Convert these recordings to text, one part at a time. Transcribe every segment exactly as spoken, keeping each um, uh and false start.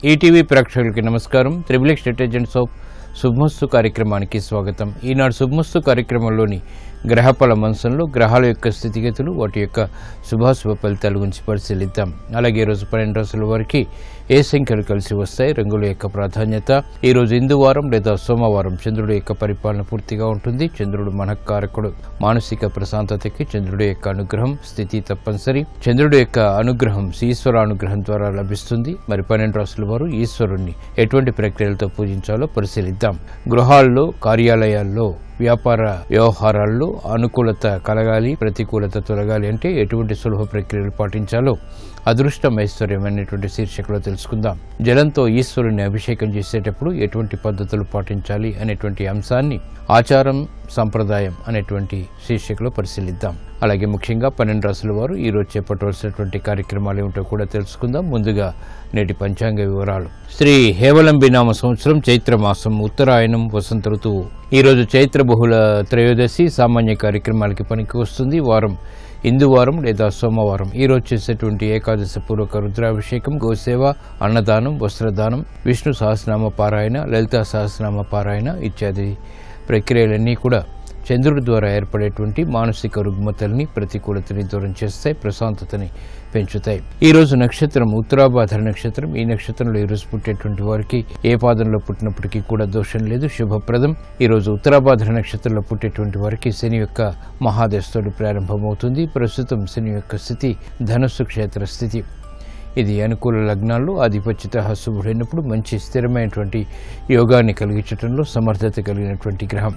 ETV ప్రేక్షకులకి నమస్కారం. Triple X detergents of శుభమస్తు కార్యక్రమానికి స్వాగతం. ఈనాడు శుభమస్తు కార్యక్రమంలోని గ్రహఫల మంచంలో గ్రహాల యొక్క స్థితిగతులు, వాటి యొక్క శుభాశుభ ఫలితాల గురించి పరిశీలిద్దాం. అలాగే ఈరోజు పన్నెండు రాసుల వారికి ఏ సంఖ్యలు కలిసి వస్తాయి, రంగుల యొక్క ప్రాధాన్యత, ఈరోజు ఇందువారం లేదా సోమవారం చంద్రుడి యొక్క పరిపాలన పూర్తిగా ఉంటుంది. చంద్రుడు మనఃకారకుడు. మానసిక ప్రశాంతతకి చంద్రుడి యొక్క అనుగ్రహం స్థితి తప్పనిసరి. చంద్రుడి యొక్క అనుగ్రహం ఈశ్వర అనుగ్రహం ద్వారా లభిస్తుంది. మరి పన్నెండు రాసుల వారు ఈశ్వరుణ్ణి ఎటువంటి ప్రక్రియలతో పూజించాలో పరిశీలిద్దాం. గృహాల్లో, కార్యాలయాల్లో, వ్యాపార వ్యవహారాల్లో అనుకూలత కలగాలి, ప్రతికూలత తొలగాలి అంటే ఎటువంటి సులభ ప్రక్రియలు పాటించాలో అదృష్టం ఐశ్వర్యం అనేటువంటి శీర్షికలో తెలుసుకుందాం. జలంతో ఈశ్వరుని అభిషేకం చేసేటప్పుడు ఎటువంటి పద్ధతులు పాటించాలి అనేటువంటి అంశాన్ని ఆచారం సంప్రదాయం అనేటువంటి శీర్షికలో పరిశీలిద్దాం. అలాగే ముఖ్యంగా పన్నెండు రాసుల వారు ఈరోజు చేపట్టవలసినటువంటి కార్యక్రమాలు ఏమిటో కూడా తెలుసుకుందాం. ముందుగా నేటి పంచాంగ వివరాలు. శ్రీ హేవలంబి నామ సంవత్సరం చైత్రమాసం ఉత్తరాయణం వసంత ఋతువు. ఈరోజు చైత్ర బహుళ త్రయోదశి సామాన్య కార్యక్రమాలకి పనికి వస్తుంది. వారం ఇందువారం లేదా సోమవారం. ఈరోజు చేసేటువంటి ఏకాదశి పూర్వక రుద్రాభిషేకం, గోసేవ, అన్నదానం, వస్త్రదానం, విష్ణు సహస్రనామ పారాయణ, లలితా సహస్రనామ పారాయణ ఇత్యాది ప్రక్రియలన్నీ కూడా చంద్రుడి ద్వారా ఏర్పడేటువంటి మానసిక రుగ్మతల్ని, ప్రతికూలతని దూరం చేస్తాయి, ప్రశాంతతని పెంచుతాయి. ఈ రోజు నక్షత్రం ఉత్తరాభాద్ర నక్షత్రం. ఈ నక్షత్రంలో ఈరోజు పుట్టేటువంటి వారికి ఏ పాదంలో పుట్టినప్పటికీ కూడా దోషం లేదు, శుభప్రదం. ఈరోజు ఉత్తరాభాద్ర నక్షత్రంలో పుట్టేటువంటి వారికి శని యొక్క మహాదశతోడు ప్రారంభమవుతుంది. ప్రస్తుతం శని యొక్క స్థితి ధనుస్సు క్షేత్ర స్థితి. ఇది అనుకూల లగ్నాల్లో ఆధిపత్యత శుభుడైనప్పుడు మంచి స్థిరమైనటువంటి యోగాన్ని కలిగించడంలో సమర్థత కలిగినటువంటి గ్రహం.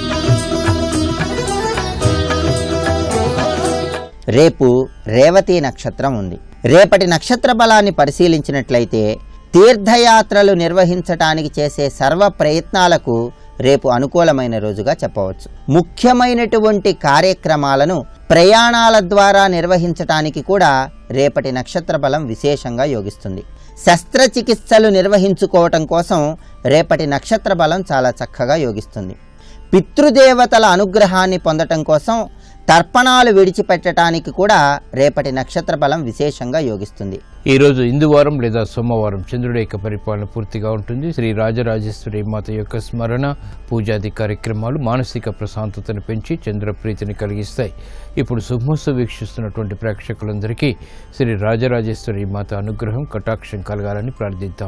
రేపు రేవతి నక్షత్రం ఉంది. రేపటి నక్షత్ర బలాన్ని పరిశీలించినట్లయితే తీర్థయాత్రలు నిర్వహించటానికి చేసే సర్వ ప్రయత్నాలకు రేపు అనుకూలమైన రోజుగా చెప్పవచ్చు. ముఖ్యమైనటువంటి కార్యక్రమాలను ప్రయాణాల ద్వారా నిర్వహించటానికి కూడా రేపటి నక్షత్ర బలం విశేషంగా యోగిస్తుంది. శస్త్రచికిత్సలు నిర్వహించుకోవటం కోసం రేపటి నక్షత్ర బలం చాలా చక్కగా యోగిస్తుంది. పితృదేవతల అనుగ్రహాన్ని పొందటం కోసం తర్పణాలు విడిచిపెట్టడానికి కూడా రేపటి నక్షత్ర బలం విశేషంగా యోగిస్తుంది. ఈరోజు ఇందువారం లేదా సోమవారం చంద్రుడి యొక్క పరిపాలన పూర్తిగా ఉంటుంది. శ్రీ రాజరాజేశ్వరి మాత యొక్క స్మరణ, పూజాది కార్యక్రమాలు మానసిక ప్రశాంతతను పెంచి చంద్ర ప్రీతిని కలిగిస్తాయి. ఇప్పుడు శుభమస్తు వీక్షిస్తున్నటువంటి ప్రేక్షకులందరికీ శ్రీ రాజరాజేశ్వరి మాత అనుగ్రహం, కటాక్షం కలగాలని ప్రార్థిద్దాం.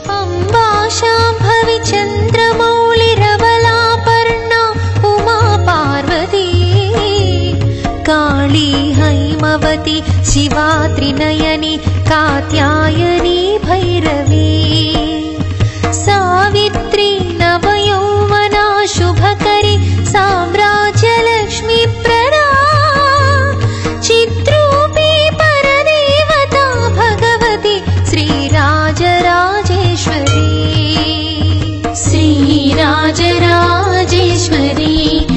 काली हैमवती शिवा त्रिनयनी कात्यायनी भैरवी सावित्री नवयौवना शुभकरी साम्राज्यलक्ष्मी प्रदा चित्रूपी परदेवता भगवती श्रीराजराजेश्वरी श्रीराजराजेश्वरी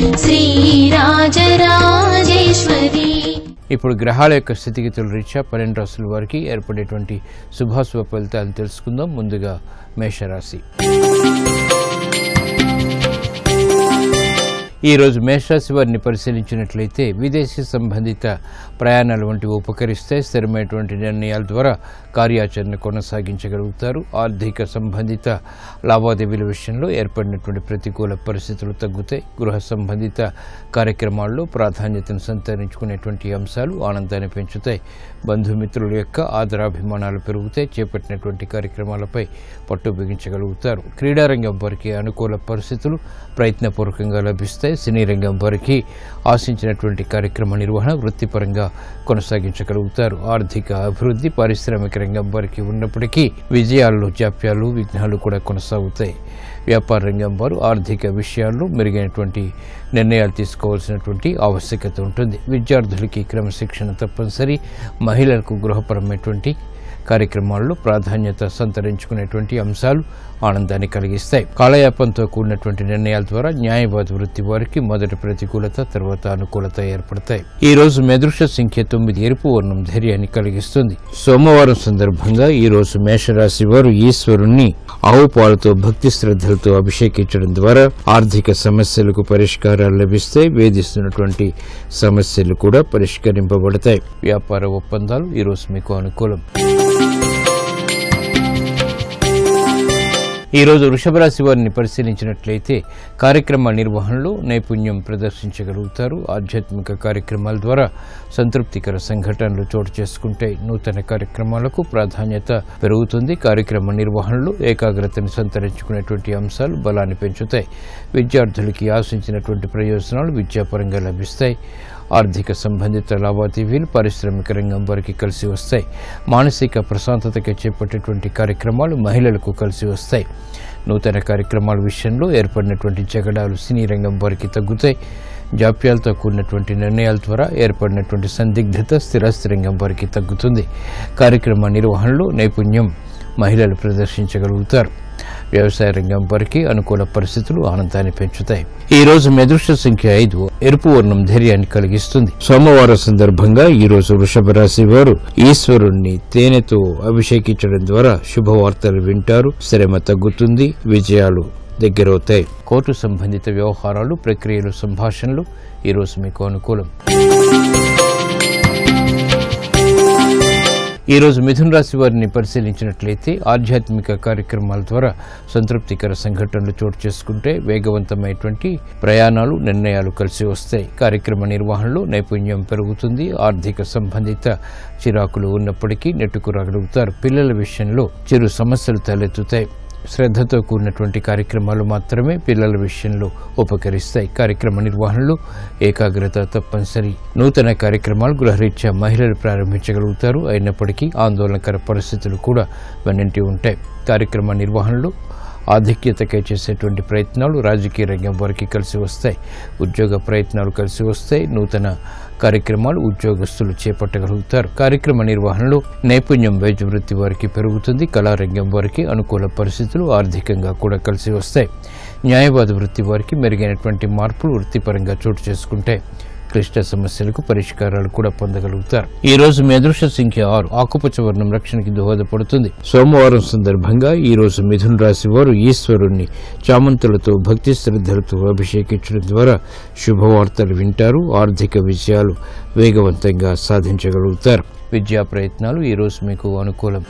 श्रीराजराजेश्वरी. ఇప్పుడు గ్రహాల యొక్క స్థితిగతుల రీత్యా పన్నెండు రాసుల వారికి ఏర్పడేటువంటి శుభాశుభ ఫలితాలను తెలుసుకుందాం. ముందుగా మేషరాశి. ఈరోజు మేషరాశి వారిని పరిశీలించినట్లయితే విదేశీ సంబంధిత ప్రయాణాలు వంటివి ఉపకరిస్తాయి. స్థిరమైనటువంటి నిర్ణయాల ద్వారా కార్యాచరణ కొనసాగించగలుగుతారు. ఆర్థిక సంబంధిత లావాదేవీల విషయంలో ఏర్పడినటువంటి ప్రతికూల పరిస్థితులు తగ్గుతాయి. గృహ సంబంధిత కార్యక్రమాల్లో ప్రాధాన్యతను సంతరించుకునేటువంటి అంశాలు ఆనందాన్ని పెంచుతాయి. బంధుమిత్రుల యొక్క ఆదరాభిమానాలు పెరుగుతాయి. చేపట్టినటువంటి కార్యక్రమాలపై పట్టు బిగించగలుగుతారు. క్రీడారంగం వారికి అనుకూల పరిస్థితులు ప్రయత్నపూర్వకంగా లభిస్తాయి. సినీ రంగం వారికి ఆశించినటువంటి కార్యక్రమ నిర్వహణ వృత్తిపరంగా కొనసాగించగలుగుతారు. ఆర్థిక అభివృద్ధి పారిశ్రామిక రంగం వారికి ఉన్నప్పటికీ విజయాల్లో జాప్యాలు, విఘ్నాలు కూడా కొనసాగుతాయి. వ్యాపార రంగం వారు ఆర్థిక విషయాల్లో మెరుగైనటువంటి నిర్ణయాలు తీసుకోవాల్సినటువంటి ఆవశ్యకత ఉంటుంది. విద్యార్థులకి క్రమశిక్షణ తప్పనిసరి. మహిళలకు గృహపరమైనటువంటి కార్యక్రమాల్లో ప్రాధాన్యత సంతరించుకునేటువంటి అంశాలు ఆనందాన్ని కలిగిస్తాయి. కాలయాపంతో కూడినటువంటి నిర్ణయాల ద్వారా న్యాయవాద వృత్తి వారికి మొదటి ప్రతికూలత, తర్వాత అనుకూలత ఏర్పడతాయి. ఈ రోజు మేధృష సంఖ్య తొమ్మిది ఎరుపు వర్ణం ధైర్యాన్ని కలిగిస్తుంది. సోమవారం సందర్భంగా ఈ రోజు మేషరాశి వారు ఈశ్వరుణ్ణి ఆవు పాలతో భక్తి శ్రద్ధలతో అభిషేకించడం ద్వారా ఆర్థిక సమస్యలకు పరిష్కారాలు లభిస్తాయి. వేధిస్తున్నటువంటి సమస్యలు కూడా పరిష్కరింపబడతాయి. వ్యాపార ఒప్పందాలు ఈ రోజు మీకు అనుకూలం. ఈ రోజు వృషభ రాశి వారిని పరిశీలించినట్లయితే కార్యక్రమ నిర్వహణలో నైపుణ్యం ప్రదర్శించగలుగుతారు. ఆధ్యాత్మిక కార్యక్రమాల ద్వారా సంతృప్తికర సంఘటనలు చోటు చేసుకుంటే నూతన కార్యక్రమాలకు ప్రాధాన్యత పెరుగుతుంది. కార్యక్రమ నిర్వహణలో ఏకాగ్రతను సంతరించుకునేటువంటి అంశాలు బలాన్ని పెంచుతాయి. విద్యార్థులకి ఆశించినటువంటి ప్రయోజనాలు విద్యాపరంగా లభిస్తాయి. ఆర్థిక సంబంధిత లావాదేవీలు పారిశ్రామిక రంగం వారికి కలిసి వస్తాయి. మానసిక ప్రశాంతతకి చేపట్టేటువంటి కార్యక్రమాలు మహిళలకు కలిసి వస్తాయి. నూతన కార్యక్రమాల విషయంలో ఏర్పడినటువంటి జగడాలు సినీ రంగం వారికి తగ్గుతాయి. జాప్యాలతో కూడినటువంటి నిర్ణయాల ద్వారా ఏర్పడినటువంటి సందిగ్ధత స్థిరాస్తి రంగం వారికి తగ్గుతుంది. కార్యక్రమ నిర్వహణలో నైపుణ్యం మహిళలు ప్రదర్శించగలుగుతారు. వ్యవసాయ రంగం వారికి అనుకూల పరిస్థితులు ఆనందాన్ని పెంచుతాయి. ఈ రోజు మీ అదృష్ట సంఖ్య ఐదు. ఎరుపు వర్ణం ధైర్యాన్ని కలిగిస్తుంది. సోమవారం సందర్భంగా ఈ రోజు వృషభ రాశి వారు ఈశ్వరుణ్ణి తేనెతో అభిషేకించడం ద్వారా శుభవార్తలు వింటారు. శ్రమ తగ్గుతుంది. విజయాలు దగ్గరవుతాయి. కోర్టు సంబంధిత వ్యవహారాలు, ప్రక్రియలు, సంభాషణలు ఈ రోజు మీకు అనుకూలం. ఈ రోజు మిథున రాశి వారిని పరిశీలించినట్లయితే ఆధ్యాత్మిక కార్యక్రమాల ద్వారా సంతృప్తికర సంఘటనలు చోటు చేసుకుంటే వేగవంతమైనటువంటి ప్రయాణాలు, నిర్ణయాలు కలిసి వస్తాయి. కార్యక్రమ నిర్వహణలో నైపుణ్యం పెరుగుతుంది. ఆర్థిక సంబంధిత చిరాకులు ఉన్నప్పటికీ నెట్టుకురాగలుగుతారు. పిల్లల విషయంలో చిరు సమస్యలు తలెత్తుతాయి. శ్రద్ధతో కూడినటువంటి కార్యక్రమాలు మాత్రమే పిల్లల విషయంలో ఉపకరిస్తాయి. కార్యక్రమ నిర్వహణలో ఏకాగ్రత తప్పనిసరి. నూతన కార్యక్రమాలు గృహరీత్యా మహిళలు ప్రారంభించగలుగుతారు. అయినప్పటికీ ఆందోళనకర పరిస్థితులు కూడా వెన్నంటి ఉంటాయి. కార్యక్రమ నిర్వహణలో ఆధిక్యతకై చేసేటువంటి ప్రయత్నాలు రాజకీయ రంగం వారికి కలిసి వస్తాయి. ఉద్యోగ ప్రయత్నాలు కలిసి వస్తాయి. నూతన కార్యక్రమాలు ఉద్యోగస్తులు చేపట్టగలుగుతారు. కార్యక్రమ నిర్వహణలో నైపుణ్యం వైద్య వృత్తి వారికి పెరుగుతుంది. కళారంగం వారికి అనుకూల పరిస్థితులు ఆర్థికంగా కూడా కలిసి వస్తాయి. న్యాయవాద వృత్తి వారికి మెరుగైనటువంటి మార్పులు వృత్తిపరంగా చోటు చేసుకుంటాయి. క్లిష్ట సమస్యలకు పరిష్కారాలు కూడా పొందగలుగుతారు. ఈ రోజు మీ అదృష్ట సంఖ్య ఆరు. ఆకుపచ్చ వర్ణం రక్షణకి దోహదపడుతుంది. సోమవారం సందర్భంగా ఈ రోజు మిథున రాశి వారు ఈశ్వరుణ్ణి చామంతులతో భక్తి శ్రద్ధలతో అభిషేకించడం ద్వారా శుభవార్తలు వింటారు. ఆర్థిక విజయాలు వేగవంతంగా సాధించగలుగుతారు. విద్యా ప్రయత్నాలు ఈ రోజు మీకు అనుకూలం.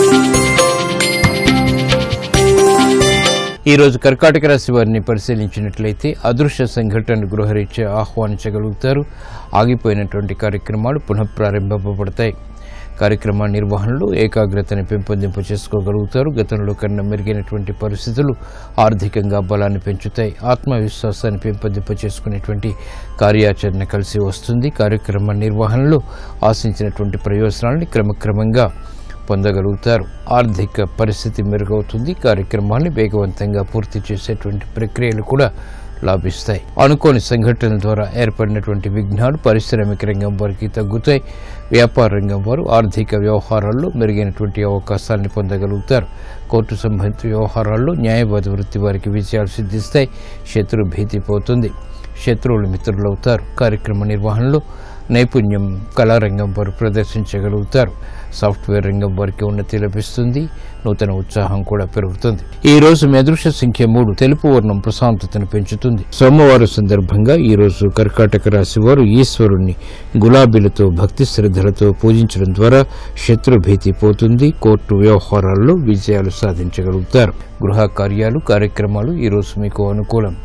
ఈ రోజు కర్కాటక రాశి వారిని పరిశీలించినట్లయితే అదృశ్య సంఘటనలు గృహరీత్యా ఆహ్వానించగలుగుతారు. ఆగిపోయినటువంటి కార్యక్రమాలు పునఃప్రారంభింపబడతాయి. కార్యక్రమ నిర్వహణలో ఏకాగ్రతని పెంపొందింప చేసుకోగలుగుతారు. గతంలో కన్నా మెరుగైనటువంటి పరిస్థితులు ఆర్థికంగా బలాన్ని పెంచుతాయి. ఆత్మవిశ్వాసాన్ని పెంపొందింప చేసుకునేటువంటి కార్యాచరణ కలిసి వస్తుంది. కార్యక్రమ నిర్వహణలో ఆశించినటువంటి ప్రయోజనాలని క్రమక్రమంగా పొందగలుగుతారు. ఆర్థిక పరిస్థితి మెరుగవుతుంది. కార్యక్రమాన్ని వేగవంతంగా పూర్తి చేసేటువంటి ప్రక్రియలు కూడా లాభిస్తాయి. అనుకోని సంఘటనల ద్వారా ఏర్పడినటువంటి విఘ్నాలు పారిశ్రామిక రంగం వారికి తగ్గుతాయి. వ్యాపార రంగం వారు ఆర్థిక వ్యవహారాల్లో మెరుగైనటువంటి అవకాశాలను పొందగలుగుతారు. కోర్టు సంబంధిత వ్యవహారాల్లో న్యాయవాద వృత్తి వారికి విజయాలు సిద్ధిస్తాయి. శత్రు భీతి పోతుంది. శత్రువులు మిత్రులవుతారు. కార్యక్రమ నిర్వహణలో నైపుణ్యం కళారంగం వారు ప్రదర్శించగలుగుతారు. సాఫ్ట్వేర్ రంగం వారికి ఉన్నతి లభిస్తుంది. నూతన ఉత్సాహం కూడా పెరుగుతుంది. ఈ రోజు మీ అదృష్ట సంఖ్య మూడు. తెలుపు వర్ణం ప్రశాంతతను పెంచుతుంది. సోమవారం సందర్భంగా ఈ రోజు కర్కాటక రాశి వారు ఈశ్వరుణ్ణి గులాబీలతో భక్తి శ్రద్ధలతో పూజించడం ద్వారా శత్రు భీతి పోతుంది. కోర్టు వ్యవహారాల్లో విజయాలు సాధించగలుగుతారు. గృహ కార్యాలు, కార్యక్రమాలు ఈ రోజు మీకు అనుకూలం.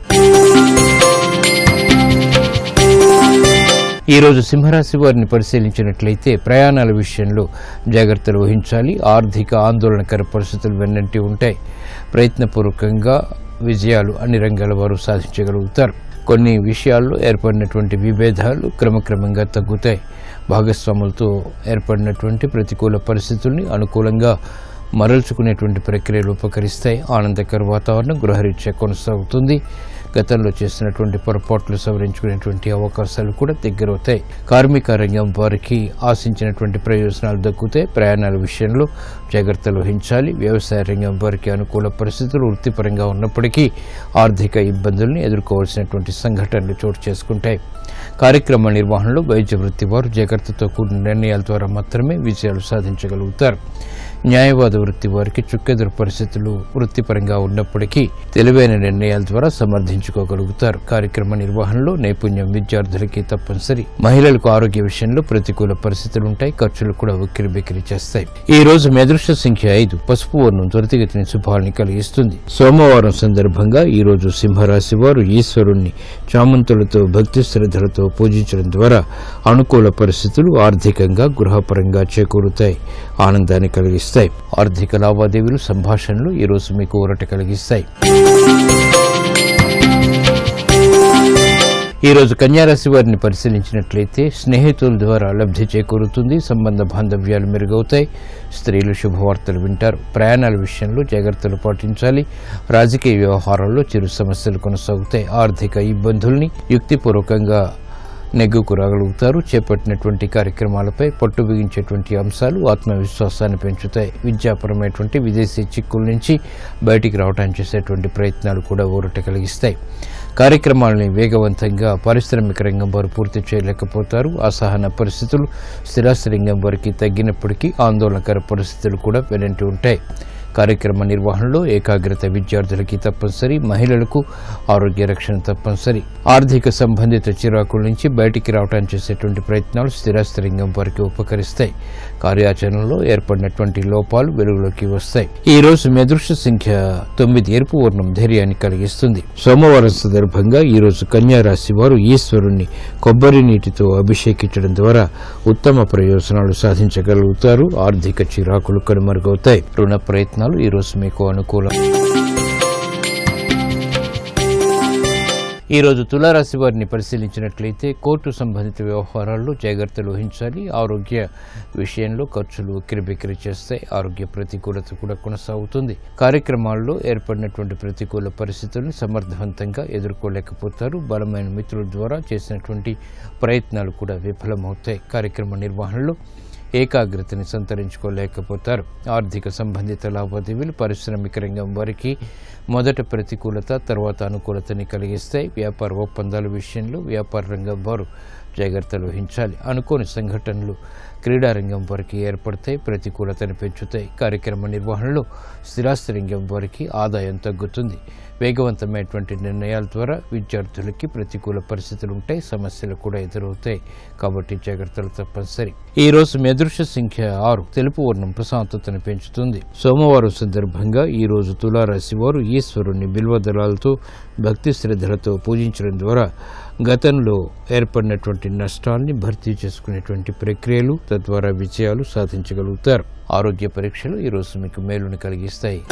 ఈ రోజు సింహరాశి వారిని పరిశీలించినట్లయితే ప్రయాణాల విషయంలో జాగ్రత్తలు వహించాలి. ఆర్థిక ఆందోళనకర పరిస్థితులు వెన్నంటి ఉంటాయి. ప్రయత్నపూర్వకంగా విజయాలు అన్ని రంగాల వారు సాధించగలుగుతారు. కొన్ని విషయాల్లో ఏర్పడినటువంటి విభేదాలు క్రమక్రమంగా తగ్గుతాయి. భాగస్వాములతో ఏర్పడినటువంటి ప్రతికూల పరిస్థితుల్ని అనుకూలంగా మరల్చుకునేటువంటి ప్రక్రియలు ఉపకరిస్తాయి. ఆనందకర వాతావరణం గృహరీత్యా కొనసాగుతుంది. గతంలో చేసినటువంటి పొరపాట్లు సవరించుకునేటువంటి అవకాశాలు కూడా దగ్గరవుతాయి. కార్మిక రంగం వారికి ఆశించినటువంటి ప్రయోజనాలు దక్కుతాయి. ప్రయాణాల విషయంలో జాగ్రత్తలు వహించాలి. వ్యవసాయ రంగం వారికి అనుకూల పరిస్థితులు వృత్తిపరంగా ఉన్నప్పటికీ ఆర్థిక ఇబ్బందుల్ని ఎదుర్కోవాల్సినటువంటి సంఘటనలు చోటు చేసుకుంటాయి. కార్యక్రమ నిర్వహణలో వైద్య వృత్తి వారు జాగ్రత్తతో కూడిన నిర్ణయాల ద్వారా మాత్రమే విజయాలు సాధించగలుగుతారు. న్యాయవాద వృత్తి వారికి చుక్కెదురు పరిస్థితులు వృత్తిపరంగా ఉన్నప్పటికీ తెలివైన నిర్ణయాల ద్వారా సమర్థించ పెంచుకోగలుగుతారు. కార్యక్రమ నిర్వహణలో నైపుణ్యం విద్యార్థులకి తప్పనిసరి. మహిళలకు ఆరోగ్య విషయంలో ప్రతికూల పరిస్థితులు ఉంటాయి. ఖర్చులు కూడా ఉక్కిరి బిక్కిరి చేస్తాయి. ఈ రోజు మీ అదృష్ట సంఖ్య ఐదు. పసుపు వర్ణం త్వరితగతిని శుభాలని కలిగిస్తుంది. సోమవారం సందర్భంగా ఈ రోజు సింహరాశి వారు ఈశ్వరుణ్ణి చామంతులతో భక్తి శ్రద్ధలతో పూజించడం ద్వారా అనుకూల పరిస్థితులు ఆర్థికంగా గృహపరంగా చేకూరుతాయి, ఆనందాన్ని కలిగిస్తాయి. ఆర్థిక లావాదేవీలు సంభాషణలు ఈ రోజు మీకు ఊరట కలిగిస్తాయి. ఈ రోజు కన్యారాశి వారిని పరిశీలించినట్లయితే స్నేహితుల ద్వారా లబ్ధి చేకూరుతుంది. సంబంధ బాంధవ్యాలు మెరుగవుతాయి. స్త్రీలు శుభవార్తలు వింటారు. ప్రయాణాల విషయంలో జాగ్రత్తలు పాటించాలి. రాజకీయ వ్యవహారాల్లో చిరు సమస్యలు కొనసాగుతాయి. ఆర్థిక ఇబ్బందుల్ని యుక్తిపూర్వకంగా నెగ్గుకు రాగలుగుతారు. చేపట్టినటువంటి కార్యక్రమాలపై పట్టు బిగించేటువంటి అంశాలు ఆత్మవిశ్వాసాన్ని పెంచుతాయి. విద్యాపరమైనటువంటి విదేశీ చిక్కుల నుంచి బయటికి రావడానికి చేసేటువంటి ప్రయత్నాలు కూడా ఊరట కలిగిస్తాయి. కార్యక్రమాలని వేగవంతంగా పారిశ్రామిక రంగం వారు పూర్తి చేయలేకపోతారు. అసహన పరిస్థితులు స్థిరాస్తి రంగం వారికి తగ్గినప్పటికీ ఆందోళనకర పరిస్థితులు కూడా వెనంటి ఉంటాయి. కార్యక్రమ నిర్వహణలో ఏకాగ్రత విద్యార్థులకి తప్పనిసరి. మహిళలకు ఆరోగ్య రక్షణ తప్పనిసరి. ఆర్థిక సంబంధిత చిరాకుల నుంచి బయటికి రావడానికి చేసేటువంటి ప్రయత్నాలు స్థిరాస్తి రంగం వారికి ఉపకరిస్తాయి. కార్యాచరణలో ఏర్పడినటువంటి లోపాలు వెలుగులోకి వస్తాయి. ఈ రోజు మీ అదృష్ట సంఖ్య తొమ్మిది. ఎరుపు వర్ణం ధైర్యాన్ని కలిగిస్తుంది. సోమవారం సందర్భంగా ఈ రోజు కన్యా రాశి వారు ఈశ్వరుణ్ణి కొబ్బరి నీటితో అభిషేకించడం ద్వారా ఉత్తమ ప్రయోజనాలు సాధించగలుగుతారు. ఆర్థిక చిరాకులు కనుమరుగవుతాయి. రుణ ప్రయత్నాలు ఈ రోజు మీకు అనుకూలం. ఈ రోజు తులారాశి వారిని పరిశీలించినట్లయితే కోర్టు సంబంధిత వ్యవహారాల్లో జాగ్రత్తలు వహించాలి. ఆరోగ్య విషయంలో ఖర్చులు ఉక్కిరిబిక్కిరి చేస్తాయి. ఆరోగ్య ప్రతికూలత కూడా కొనసాగుతుంది. కార్యక్రమాల్లో ఏర్పడినటువంటి ప్రతికూల పరిస్థితులను సమర్థవంతంగా ఎదుర్కోలేకపోతారు. బలమైన మిత్రుల ద్వారా చేసినటువంటి ప్రయత్నాలు కూడా విఫలమవుతాయి. కార్యక్రమ నిర్వహణలో ఏకాగ్రతని సంతరించుకోలేకపోతారు. ఆర్థిక సంబంధిత లావాదేవీలు పారిశ్రామిక రంగం వారికి మొదట ప్రతికూలత తర్వాత అనుకూలతని కలిగిస్తాయి. వ్యాపార ఒప్పందాల విషయంలో వ్యాపార రంగం వారు జాగ్రత్తలు వహించాలి. అనుకోని సంఘటనలు క్రీడారంగం వారికి ఏర్పడతాయి, ప్రతికూలతను పెంచుతాయి. కార్యక్రమ నిర్వహణలో స్థిరాస్తి రంగం వారికి ఆదాయం తగ్గుతుంది. వేగవంతమైనటువంటి నిర్ణయాల ద్వారా విద్యార్థులకి ప్రతికూల పరిస్థితులు ఉంటాయి, సమస్యలు కూడా ఎదురవుతాయి. కాబట్టి జాగ్రత్తలు తప్పనిసరి. ఈ రోజు మీ అదృష్ట సంఖ్య ఆరు. తెలుపు వర్ణం ప్రశాంతతను పెంచుతుంది. సోమవారం సందర్భంగా ఈ రోజు తులారాశి వారు ఈశ్వరుణ్ణి బిల్వదళాలతో భక్తి శ్రద్ధలతో పూజించడం ద్వారా గతంలో ఏర్పడినటువంటి నష్టాల్ని భర్తీ చేసుకునేటువంటి ప్రక్రియలు తద్వారా విజయాలు సాధించగలుగుతారు. ఆరోగ్య పరీక్షలు ఈ రోజు మీకు మేలుని కలిగిస్తాయి.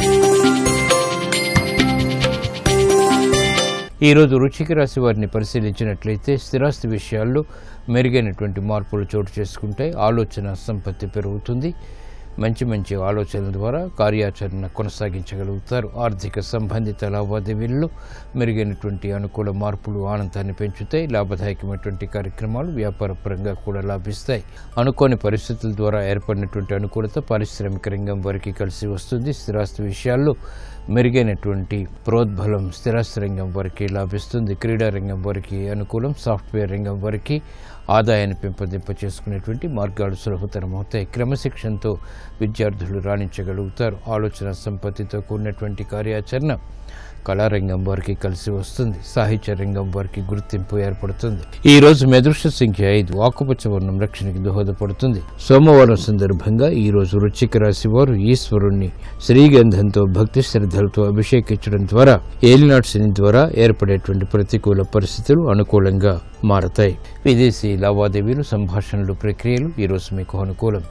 ఈ రోజు వృశ్చిక రాశి వారిని పరిశీలించినట్లయితే స్థిరాస్తి విషయాల్లో మెరుగైనటువంటి మార్పులు చోటు చేసుకుంటాయి. ఆలోచన సంపత్తి పెరుగుతుంది. మంచి మంచి ఆలోచనల ద్వారా కార్యాచరణ కొనసాగించగలుగుతారు. ఆర్థిక సంబంధిత లావాదేవీల్లో మెరుగైనటువంటి అనుకూల మార్పులు ఆనందాన్ని పెంచుతాయి. లాభదాయకమైనటువంటి కార్యక్రమాలు వ్యాపార పరంగా కూడా లాభిస్తాయి. అనుకోని పరిస్థితుల ద్వారా ఏర్పడినటువంటి అనుకూలత పారిశ్రామిక రంగం వారికి కలిసి వస్తుంది. స్థిరాస్తి విషయాల్లో మెరుగైనటువంటి ప్రోద్బలం స్థిరాస్తి రంగం వారికి లాభిస్తుంది. క్రీడా రంగం వారికి అనుకూలం. సాఫ్ట్వేర్ రంగం వారికి ఆదాయాన్ని పెంపొందింప చేసుకునేటువంటి మార్గాలు సులభతరం అవుతాయి. క్రమశిక్షణతో విద్యార్థులు రాణించగలుగుతారు. ఆలోచన సంపత్తితో కూడినటువంటి కార్యాచరణ కళారంగం వారికి కలిసి వస్తుంది. సాహిత్య రంగం వారికి గుర్తింపు ఏర్పడుతుంది. ఈ రోజు మీ అదృష్ట సంఖ్య ఐదు. ఆకుపచ్చ వర్ణం రక్షణకి దోహదపడుతుంది. సోమవారం సందర్భంగా ఈ రోజు వృశ్చిక రాశి వారు ఈశ్వరుణ్ణి శ్రీగంధంతో భక్తి శ్రద్ధలతో అభిషేకించడం ద్వారా ఏలినాటి శని ద్వారా ఏర్పడేటువంటి ప్రతికూల పరిస్థితులు అనుకూలంగా మారతాయి. విదేశీ లావాదేవీలు సంభాషణలు ప్రక్రియలు ఈ రోజు మీకు అనుకూలం.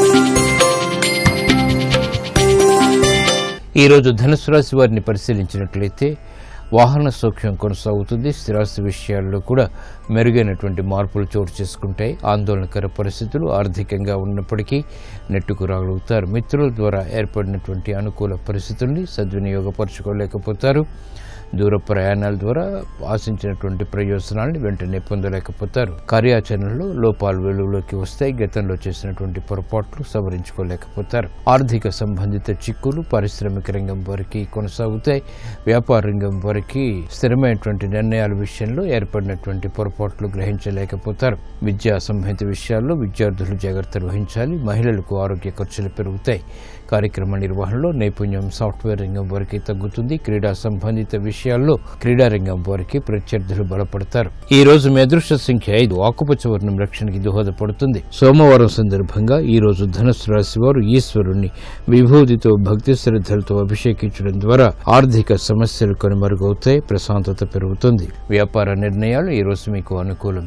ఈ రోజు ధనుసు రాశి వారిని పరిశీలించినట్లయితే వాహన సౌఖ్యం కొనసాగుతుంది. స్థిరాస్తి విషయాల్లో కూడా మెరుగైనటువంటి మార్పులు చోటు చేసుకుంటాయి. ఆందోళనకర పరిస్థితులు ఆర్థికంగా ఉన్నప్పటికీ నెట్టుకు రాగలుగుతారు. మిత్రుల ద్వారా ఏర్పడినటువంటి అనుకూల పరిస్థితుల్ని సద్వినియోగపరచుకోలేకపోతారు. దూర ప్రయాణాల ద్వారా ఆశించినటువంటి ప్రయోజనాలను వెంటనే పొందలేకపోతారు. కార్యాచరణలో లోపాలు వెలుగులోకి వస్తాయి. గతంలో చేసినటువంటి పొరపాట్లు సవరించుకోలేకపోతారు. ఆర్థిక సంబంధిత చిక్కులు పారిశ్రామిక రంగం వారికి కొనసాగుతాయి. వ్యాపార రంగం వారికి స్థిరమైనటువంటి నిర్ణయాల విషయంలో ఏర్పడినటువంటి పొరపాట్లు గ్రహించలేకపోతారు. విద్యా సంబంధిత విషయాల్లో విద్యార్థులు జాగ్రత్తలు వహించాలి. మహిళలకు ఆరోగ్య ఖర్చులు పెరుగుతాయి. కార్యక్రమ నిర్వహణలో నైపుణ్యం సాఫ్ట్వేర్ రంగం వారికి తగ్గుతుంది. క్రీడా సంబంధిత విషయాల్లో క్రీడా రంగం వారికి ప్రత్యర్థులు బలపడతారు. ఈ రోజు మీ అదృష్ట సంఖ్య ఐదు. ఆకుపచ్చ వర్ణం రక్షణకి దోహదపడుతుంది. సోమవారం సందర్భంగా ఈ రోజు ధనుసు రాశి వారు ఈశ్వరుణ్ణి విభూతితో భక్తి శ్రద్ధలతో అభిషేకించడం ద్వారా ఆర్థిక సమస్యలు కనుమరుగవుతాయి. ప్రశాంతత పెరుగుతుంది. వ్యాపార నిర్ణయాలు ఈ రోజు మీకు అనుకూలం.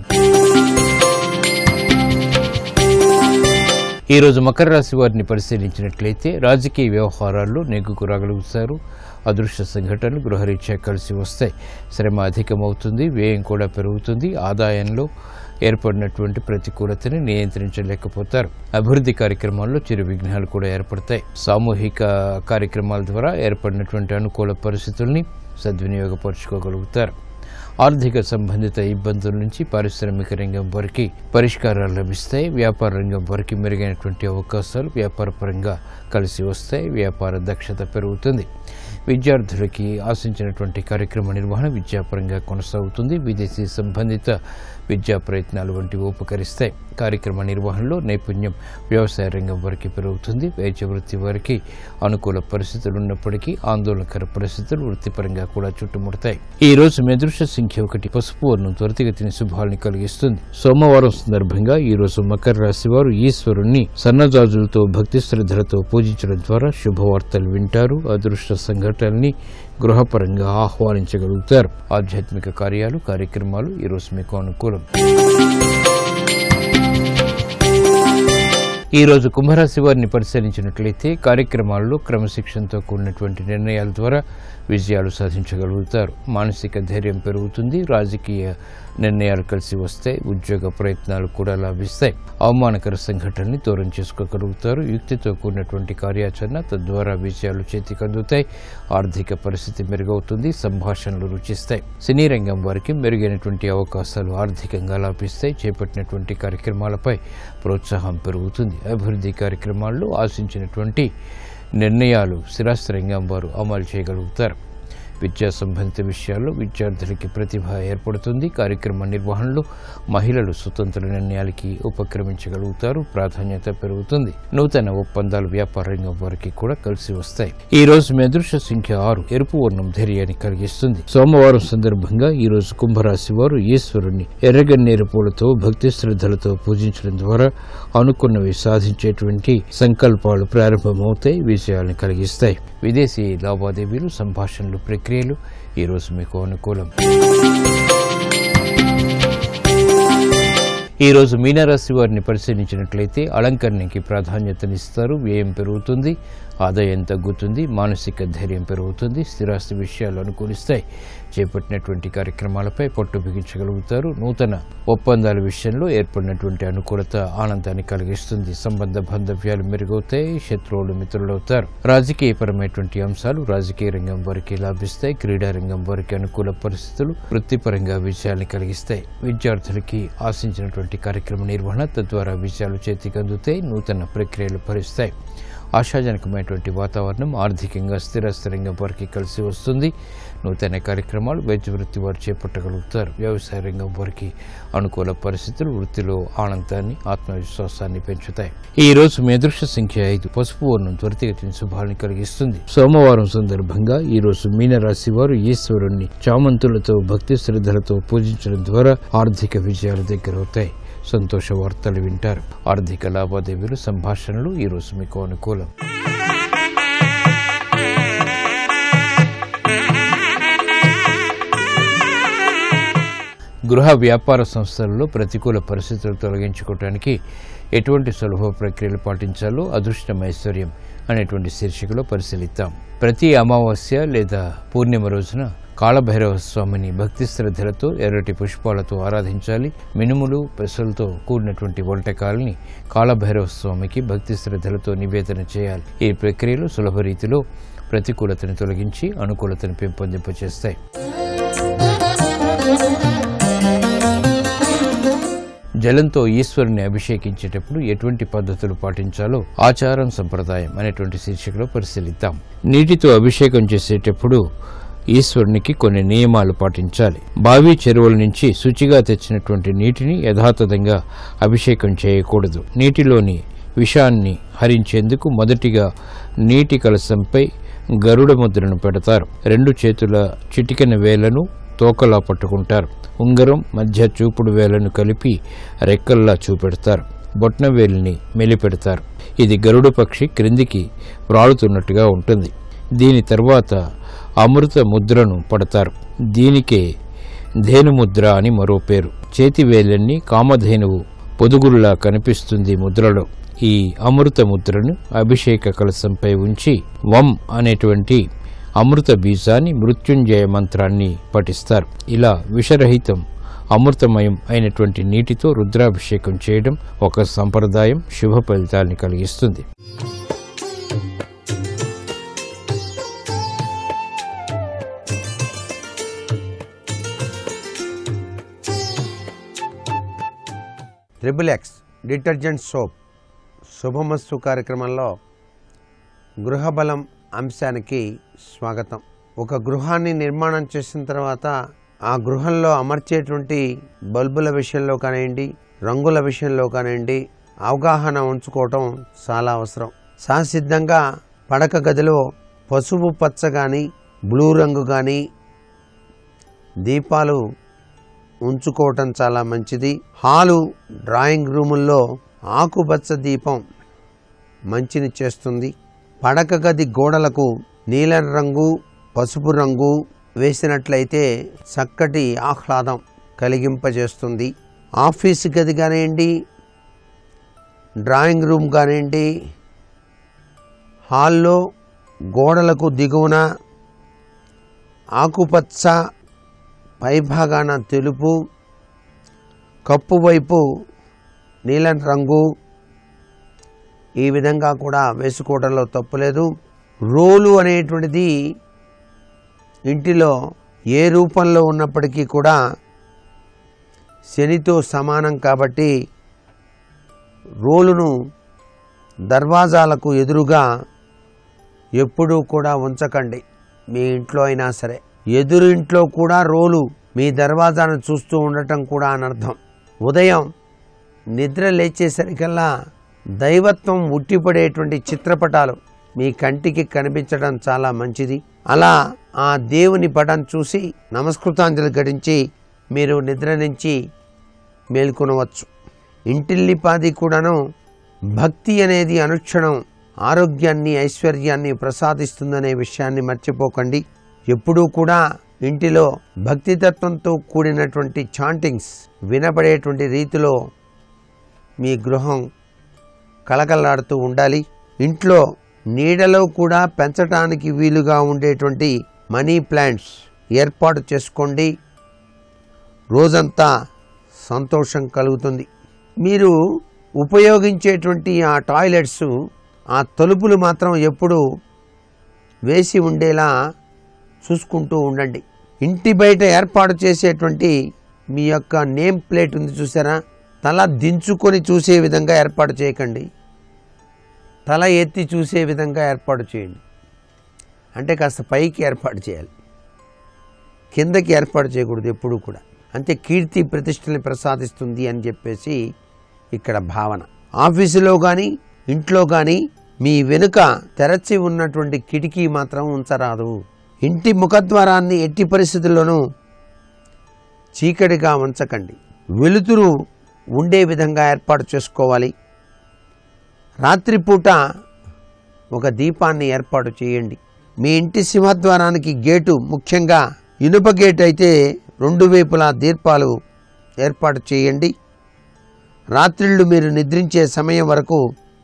ఈ రోజు మకర రాశి వారిని పరిశీలించినట్లయితే రాజకీయ వ్యవహారాల్లో నెగ్గుకు రాగలుగుతారు. అదృశ్య సంఘటనలు గృహరీత్యా కలిసి వస్తాయి. శ్రమ అధికమవుతుంది. వ్యయం కూడా పెరుగుతుంది. ఆదాయంలో ఏర్పడినటువంటి ప్రతికూలతని నియంత్రించలేకపోతారు. అభివృద్ధి కార్యక్రమాల్లో చిరు విఘ్నాలు కూడా ఏర్పడతాయి. సామూహిక కార్యక్రమాల ద్వారా ఏర్పడినటువంటి అనుకూల పరిస్థితుల్ని సద్వినియోగపరుచుకోగలుగుతారు. ఆర్థిక సంబంధిత ఇబ్బందుల నుంచి పారిశ్రామిక రంగం వారికి పరిష్కారాలు లభిస్తాయి. వ్యాపార రంగం వారికి మెరుగైనటువంటి అవకాశాలు వ్యాపార పరంగా కలిసి వస్తాయి. వ్యాపార దక్షత పెరుగుతుంది. విద్యార్థులకి ఆశించినటువంటి కార్యక్రమ నిర్వహణ విద్యాపరంగా కొనసాగుతుంది. విదేశీ సంబంధిత విద్యా ప్రయత్నాలు వంటివి ఉపకరిస్తాయి. కార్యక్రమ నిర్వహణలో నైపుణ్యం వ్యవసాయ రంగం వారికి పెరుగుతుంది. వైద్య వృత్తి వారికి అనుకూల పరిస్థితులు ఉన్నప్పటికీ ఆందోళనకర పరిస్థితులు వృత్తిపరంగా కూడా చుట్టుముడతాయి. ఈ రోజు మీ అదృష్ట సంఖ్య ఒకటి. పసుపు వర్ణం త్వరితగతిన శుభాల్ని కలిగిస్తుంది. సోమవారం సందర్భంగా ఈ రోజు మకర రాశి వారు ఈశ్వరుణ్ణి సన్నజాజులతో భక్తి శ్రద్ధలతో పూజించడం ద్వారా శుభవార్తలు వింటారు. అదృష్ట సంఘటనల్ని గృహపరంగా ఆహ్వానించగలుగుతారు. ఆధ్యాత్మిక కార్యాలు కార్యక్రమాలు ఈ రోజు మీకు అనుకూలం. ఈ రోజు కుంభరాశి వారిని పరిశీలించినట్లయితే కార్యక్రమాల్లో క్రమశిక్షణతో కూడినటువంటి నిర్ణయాల ద్వారా విజయాలు సాధించగలుగుతారు. మానసిక ధైర్యం పెరుగుతుంది. రాజకీయ నిర్ణయాలు కలిసి వస్తాయి. ఉద్యోగ ప్రయత్నాలు కూడా లాభిస్తాయి. అవమానకర సంఘటనని దూరం చేసుకోగలుగుతారు. యుక్తితో కూడినటువంటి కార్యాచరణ తద్వారా విజయాలు చేతికి అందుతాయి. ఆర్థిక పరిస్థితి మెరుగవుతుంది. సంభాషణలు రుచిస్తాయి. సినీ రంగం వారికి మెరుగైనటువంటి అవకాశాలు ఆర్థికంగా లాభిస్తాయి. చేపట్టినటువంటి కార్యక్రమాలపై ప్రోత్సాహం పెరుగుతుంది. అభివృద్ధి కార్యక్రమాల్లో ఆశించినటువంటి నిర్ణయాలు స్థిరాస్తి రంగం వారు అమలు చేయగలుగుతారు. విద్యా సంబంధిత విషయాల్లో విద్యార్థులకి ప్రతిభ ఏర్పడుతుంది. కార్యక్రమ నిర్వహణలో మహిళలు స్వతంత్ర నిర్ణయాలకి ఉపక్రమించగలుగుతారు. ప్రాధాన్యత పెరుగుతుంది. నూతన ఒప్పందాలు వ్యాపార రంగం వారికి కూడా కలిసి వస్తాయి. ఈ రోజు మీ అదృష్ట సంఖ్య ఆరు. ఎరుపు వర్ణం ధైర్యాన్ని కలిగిస్తుంది. సోమవారం సందర్భంగా ఈ రోజు కుంభరాశి వారు ఈశ్వరుణ్ణి ఎర్రగన్నేరు పూలతో భక్తి శ్రద్ధలతో పూజించడం ద్వారా అనుకున్నవి సాధించేటువంటి సంకల్పాలు ప్రారంభమవుతాయి. విజయాలను కలిగిస్తాయి. విదేశీ లావాదేవీలు సంభాషణలు ప్రక్రియలు ఈ రోజు మీకు అనుకూలం. ఈ రోజు మీనరాశి వారిని పరిశీలించినట్లయితే అలంకరణకి ప్రాధాన్యతనిస్తారు. వ్యయం పెరుగుతుంది. ఆదాయం తగ్గుతుంది. మానసిక ధైర్యం పెరుగుతుంది. స్థిరాస్తి విషయాలు అనుకూలిస్తాయి. చేపట్టినటువంటి కార్యక్రమాలపై పట్టు బిగించగలుగుతారు. నూతన ఒప్పందాల విషయంలో ఏర్పడినటువంటి అనుకూలత ఆనందాన్ని కలిగిస్తుంది. సంబంధ బాంధవ్యాలు మెరుగవుతాయి. శత్రువులు మిత్రులవుతారు. రాజకీయపరమైనటువంటి అంశాలు రాజకీయ రంగం వారికి లాభిస్తాయి. క్రీడా రంగం వారికి అనుకూల పరిస్థితులు వృత్తిపరంగా విజయాన్ని కలిగిస్తాయి. విద్యార్థులకి ఆశించినటువంటి కార్యక్రమ నిర్వహణ తద్వారా విజయాలు చేతికి అందుతాయి. నూతన ప్రక్రియలు ఫలిస్తాయి. ఆశాజనకమైనటువంటి వాతావరణం ఆర్థికంగా స్థిరాస్తి రంగం వారికి కలిసి వస్తుంది. నూతన కార్యక్రమాలు వైద్య వృత్తి వారు చేపట్టగలుగుతారు. వ్యవసాయ రంగం వారికి అనుకూల పరిస్థితులు వృత్తిలో ఆనందాన్ని ఆత్మవిశ్వాసాన్ని పెంచుతాయి. ఈ రోజు మీ అదృష్ట సంఖ్య ఐదు. పసుపు వర్ణం త్వరితగతిన శుభాలను కలిగిస్తుంది. సోమవారం సందర్భంగా ఈ రోజు మీనరాశి వారు ఈశ్వరుణ్ణి చామంతులతో భక్తి శ్రద్ధలతో పూజించడం ద్వారా ఆర్థిక విజయాలు దగ్గరవుతాయి. సంతోష వార్తలు వింటారు. ఆర్థిక లావాదేవీలు సంభాషణలు ఈ రోజు మీకు అనుకూలం. గృహ వ్యాపార సంస్థలలో ప్రతికూల పరిస్థితులు తొలగించుకోవడానికి ఎటువంటి సులభ ప్రక్రియలు పాటించాలో అదృష్టం ఐశ్వర్యం అనేటువంటి శీర్షికలో పరిశీలిద్దాం. ప్రతి అమావాస్య లేదా పూర్ణిమ రోజున కాళభైరవ స్వామిని భక్తి శ్రద్ధలతో ఎర్రటి పుష్పాలతో ఆరాధించాలి. మినుములు పెసలతో కూడినటువంటి వంటకాలని కాళభైరవ స్వామికి భక్తి శ్రద్ధలతో నివేదన చేయాలి. ఈ ప్రక్రియలు సులభ రీతిలో ప్రతికూలతను తొలగించి అనుకూలతను పెంపొందింపచేస్తాయి. జలంతో ఈశ్వరుని అభిషేకించేటప్పుడు ఎటువంటి పద్ధతులు పాటించాలో ఆచారం సంప్రదాయం అనేటువంటి శీర్షికలో పరిశీలిద్దాం. నీటితో అభిషేకం చేసేటప్పుడు ఈశ్వరునికి కొన్ని నియమాలు పాటించాలి. బావి చెరువుల నుంచి శుచిగా తెచ్చినటువంటి నీటిని యథాతథంగా అభిషేకం చేయకూడదు. నీటిలోని విషాన్ని హరించేందుకు మొదటిగా నీటి కలశంపై గరుడ ముద్రను పెడతారు. రెండు చేతుల చిటికెన వేలను తోకలా పట్టుకుంటారు. ఉంగరం మధ్య చూపుడు వేలను కలిపి రెక్కల్లా చూపెడతారు. బొట్న వేలిని మెలిపెడతారు. ఇది గరుడ పక్షి క్రిందికి వ్రాలుతున్నట్టుగా ఉంటుంది. దీని తర్వాత అమృత ముద్రను పడతారు. దీనికే ధేనుముద్ర అని మరో పేరు. చేతి వేలన్నీ కామధేనువు పొదుగుల్లా కనిపిస్తుంది ముద్రలో. ఈ అమృత ముద్రను అభిషేక కలశంపై ఉంచి వం అనేటువంటి అమృత బీజాన్ని మృత్యుంజయ మంత్రాన్ని పఠిస్తారు. ఇలా విషరహితం అమృతమయం అయినటువంటి నీటితో రుద్రాభిషేకం చేయడం ఒక సంప్రదాయం, శుభ ఫలితాల్ని కలిగిస్తుంది. ట్రిపుల్ ఎక్స్ డిటర్జెంట్ సోప్ శుభమస్తు కార్యక్రమంలో గృహబలం అంశానికి స్వాగతం. ఒక గృహాన్ని నిర్మాణం చేసిన తర్వాత ఆ గృహంలో అమర్చేటువంటి బల్బుల విషయంలో కానివ్వండి, రంగుల విషయంలో కానివ్వండి, అవగాహన ఉంచుకోవటం చాలా అవసరం. సహసిద్ధంగా పడక గదిలో పసుపు పచ్చ కానీ బ్లూ రంగు కానీ దీపాలు ఉంచుకోవటం చాలా మంచిది. హాలు, డ్రాయింగ్ రూముల్లో ఆకుపచ్చ దీపం మంచిని చేస్తుంది. పడక గది గోడలకు నీలం రంగు, పసుపు రంగు వేసినట్లయితే చక్కటి ఆహ్లాదం కలిగింపజేస్తుంది. ఆఫీస్ గది కానివ్వండి, డ్రాయింగ్ రూమ్ కానివ్వండి, హాల్లో గోడలకు దిగువన ఆకుపచ్చ, పైభాగాన తెలుపు, కప్పు వైపు నీలం రంగు ఈ విధంగా కూడా వేసుకోవడంలో తప్పులేదు. రోలు అనేటువంటిది ఇంటిలో ఏ రూపంలో ఉన్నప్పటికీ కూడా శనితో సమానం కాబట్టి రోలును దర్వాజాలకు ఎదురుగా ఎప్పుడూ కూడా ఉంచకండి. మీ ఇంట్లో అయినా సరే ఎదురు ఇంట్లో కూడా రోలు మీ దర్వాజాను చూస్తూ ఉండటం కూడా అనర్థం. ఉదయం నిద్ర లేచేసరికల్లా దైవత్వం ఉట్టిపడేటువంటి చిత్రపటాలు మీ కంటికి కనిపించడం చాలా మంచిది. అలా ఆ దేవుని పటం చూసి నమస్కృతాంజలి ఘటించి మీరు నిద్ర నుంచి మేల్కొనవచ్చు. ఇంటిల్లిపాది కూడాను భక్తి అనేది అనుక్షణం ఆరోగ్యాన్ని, ఐశ్వర్యాన్ని ప్రసాదిస్తుందనే విషయాన్ని మర్చిపోకండి. ఎప్పుడూ కూడా ఇంటిలో భక్తితత్వంతో కూడినటువంటి చాంటింగ్స్ వినపడేటువంటి రీతిలో మీ గృహం కలకలాడుతూ ఉండాలి. ఇంట్లో నీడలో కూడా పెంచడానికి వీలుగా ఉండేటువంటి మనీ ప్లాంట్స్ ఏర్పాటు చేసుకోండి. రోజంతా సంతోషం కలుగుతుంది. మీరు ఉపయోగించేటువంటి ఆ టాయిలెట్స్, ఆ తలుపులు మాత్రం ఎప్పుడు వేసి ఉండేలా చూసుకుంటూ ఉండండి. ఇంటి బయట ఏర్పాటు చేసేటువంటి మీ యొక్క నేమ్ ప్లేట్ ఉంది చూసారా, తల దించుకొని చూసే విధంగా ఏర్పాటు చేయకండి. తల ఎత్తి చూసే విధంగా ఏర్పాటు చేయండి. అంటే కాస్త పైకి ఏర్పాటు చేయాలి, కిందకి ఏర్పాటు చేయకూడదు ఎప్పుడూ కూడా. అంతే కీర్తి ప్రతిష్టల్ని ప్రసాదిస్తుంది అని చెప్పేసి ఇక్కడ భావన. ఆఫీసులో కానీ ఇంట్లో కానీ మీ వెనుక తెరచి ఉన్నటువంటి కిటికీ మాత్రం ఉంచరాదు. ఇంటి ముఖద్వారాన్ని ఎట్టి పరిస్థితుల్లోనూ చీకటిగా ఉంచకండి. వెలుతురు ఉండే విధంగా ఏర్పాటు చేసుకోవాలి. రాత్రిపూట ఒక దీపాన్ని ఏర్పాటు చేయండి. మీ ఇంటి సింహద్వారానికి గేటు, ముఖ్యంగా ఇనుప గేటు అయితే రెండు వైపులా దీపాలు ఏర్పాటు చేయండి. రాత్రిళ్ళు మీరు నిద్రించే సమయం వరకు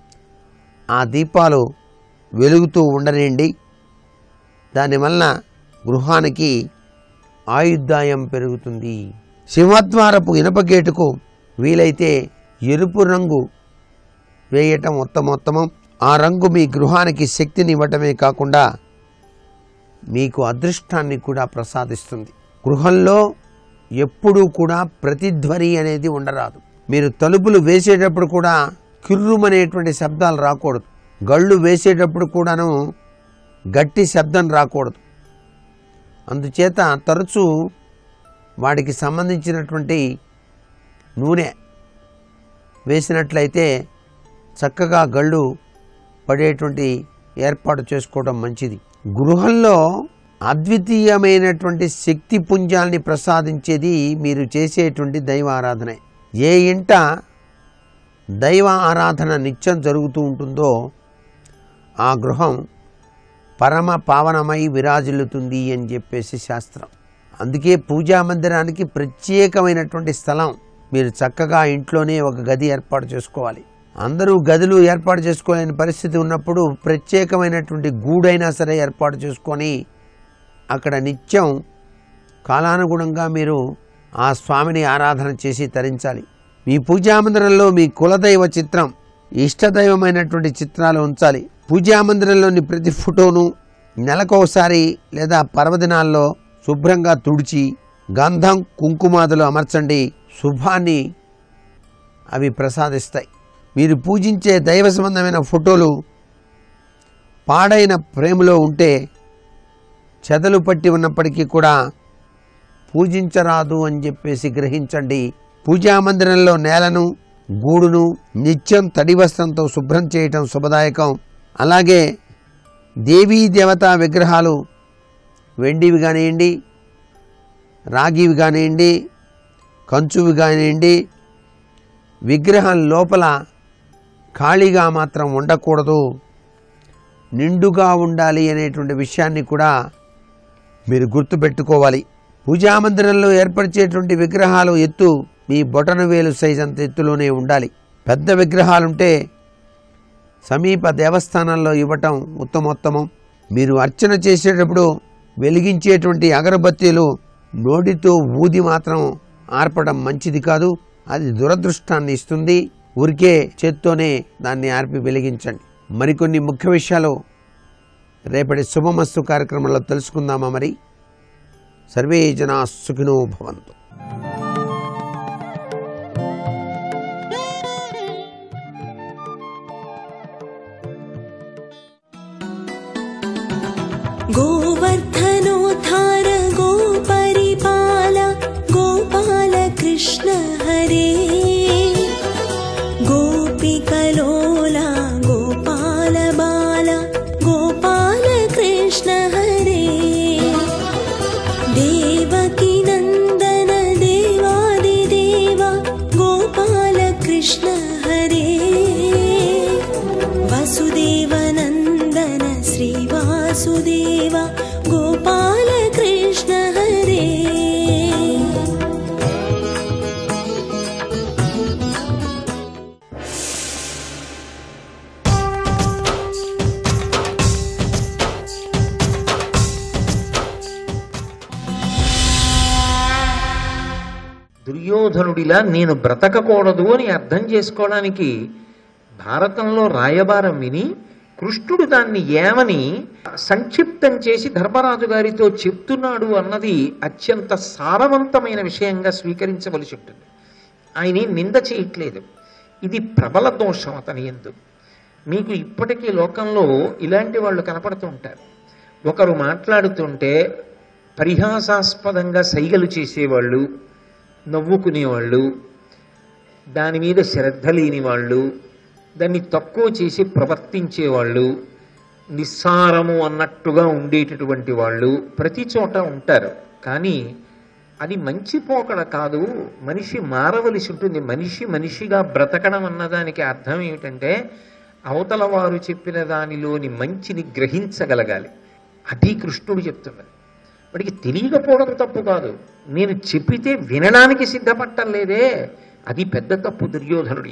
ఆ దీపాలు వెలుగుతూ ఉండనండి. దానివల్ల గృహానికి ఆయుర్దాయం పెరుగుతుంది. సింహద్వారపు ఇనుప గేటుకు వీలైతే ఎరుపు రంగు వేయటం ఉత్తమోత్తమం. ఆ రంగు మీ గృహానికి శక్తిని ఇవ్వటమే కాకుండా మీకు అదృష్టాన్ని కూడా ప్రసాదిస్తుంది. గృహంలో ఎప్పుడూ కూడా ప్రతిధ్వని అనేది ఉండరాదు. మీరు తలుపులు వేసేటప్పుడు కూడా కిర్రుమనేటువంటి శబ్దాలు రాకూడదు. గళ్ళు వేసేటప్పుడు కూడాను గట్టి శబ్దం రాకూడదు. అందుచేత తరచూ వాటికి సంబంధించినటువంటి నూనె వేసినట్లయితే చక్కగా గళ్ళు పడేటువంటి ఏర్పాటు చేసుకోవడం మంచిది. గృహంలో అద్వితీయమైనటువంటి శక్తి పుంజాల్ని ప్రసాదించేది మీరు చేసేటువంటి దైవ ఆరాధనే. ఏ ఇంట దైవ ఆరాధన నిత్యం జరుగుతూ ఉంటుందో ఆ గృహం పరమ పావనమై విరాజిల్లుతుంది అని చెప్పేసి శాస్త్రం. అందుకే పూజా మందిరానికి ప్రత్యేకమైనటువంటి స్థలం మీరు చక్కగా ఇంట్లోనే ఒక గది ఏర్పాటు చేసుకోవాలి. అందరూ గదులు ఏర్పాటు చేసుకోలేని పరిస్థితి ఉన్నప్పుడు ప్రత్యేకమైనటువంటి గూడైనా సరే ఏర్పాటు చేసుకొని అక్కడ నిత్యం కాలానుగుణంగా మీరు ఆ స్వామిని ఆరాధన చేసి తరించాలి. మీ పూజా మందిరంలో మీ కులదైవ చిత్రం, ఇష్టదైవమైనటువంటి చిత్రాలు ఉంచాలి. పూజా మందిరంలోని ప్రతి ఫోటోను నెలకోసారి లేదా పర్వదినాల్లో శుభ్రంగా తుడిచి గంధం కుంకుమాదులు అమర్చండి. శుభాన్ని అవి ప్రసాదిస్తాయి. మీరు పూజించే దైవ సంబంధమైన ఫోటోలు పాడైన ఫ్రేములో ఉంటే చెదలు పట్టి ఉన్నప్పటికీ కూడా పూజించరాదు అని చెప్పేసి గ్రహించండి. పూజా మందిరంలో నేలను గూడును నిత్యం తడి వస్త్రంతో శుభ్రం చేయటం శుభదాయకం. అలాగే దేవీ దేవతా విగ్రహాలు వెండివి కానివ్వండి, రాగివి కానివ్వండి, కంచువి కానివ్వండి, విగ్రహం లోపల ఖాళీగా మాత్రం ఉండకూడదు, నిండుగా ఉండాలి అనేటువంటి విషయాన్ని కూడా మీరు గుర్తుపెట్టుకోవాలి. పూజా మందిరంలో ఏర్పరిచేటువంటి విగ్రహాలు ఎత్తు మీ బొటన వేలు సైజ్ అంత ఎత్తులోనే ఉండాలి. పెద్ద విగ్రహాలుంటే సమీప దేవస్థానాల్లో ఇవ్వటం ఉత్తమోత్తమం. మీరు అర్చన చేసేటప్పుడు వెలిగించేటువంటి అగరబత్తీలు నోటితో ఊది మాత్రం ఆర్పడం మంచిది కాదు. అది దురదృష్టాన్ని ఇస్తుంది. ఊరికే చేత్తోనే దాన్ని ఆర్పి వెలిగించండి. మరికొన్ని ముఖ్య విషయాలు రేపటి శుభమస్తు కార్యక్రమంలో తెలుసుకుందామా? మరి సర్వే జనా సుఖినో భవంతు. गोवर्धनोद्धार गोपरिपाल गोपाल कृष्ण हरे गोपिकलोला गोपाल बाल गोपाल कृष्ण हरे देवकी नंदन देवादिदेव गोपाल कृष्ण हरे वसुदेव नंदन श्री वासुदेव गोपाल कृष्ण हरे దుర్యోధనుడిలా నేను బ్రతకకూడదు అని అర్థం చేసుకోవడానికి భారతంలో రాయబారం విని కృష్ణుడు దాన్ని ఏమని సంక్షిప్తం చేసి ధర్మరాజు గారితో చెప్తున్నాడు అన్నది అత్యంత సారవంతమైన విషయంగా స్వీకరించవలసి ఉంటుంది. ఆయన నింద చేయట్లేదు. ఇది ప్రబల దోషం అతని యందు. మీకు ఇప్పటికీ లోకంలో ఇలాంటి వాళ్ళు కనపడుతూ ఉంటారు. ఒకరు మాట్లాడుతుంటే పరిహాసాస్పదంగా సైగలు చేసేవాళ్ళు, నవ్వుకునేవాళ్ళు, దాని మీద శ్రద్ధ లేని వాళ్ళు, దాన్ని తక్కువ చేసి ప్రవర్తించేవాళ్ళు, నిస్సారము అన్నట్టుగా ఉండేటటువంటి వాళ్ళు ప్రతి చోట ఉంటారు. కానీ అది మంచి పోకడ కాదు. మనిషి మారవలసి ఉంటుంది. మనిషి మనిషిగా బ్రతకడం అన్నదానికి అర్థం ఏమిటంటే అవతల వారు చెప్పిన దానిలోని మంచిని గ్రహించగలగాలి. అది కృష్ణుడు చెప్తున్నది. వాడికి తెలియకపోవడం తప్పు కాదు, నేను చెప్పితే వినడానికి సిద్ధపడటం లేదే, అది పెద్ద తప్పు దుర్యోధనుడి.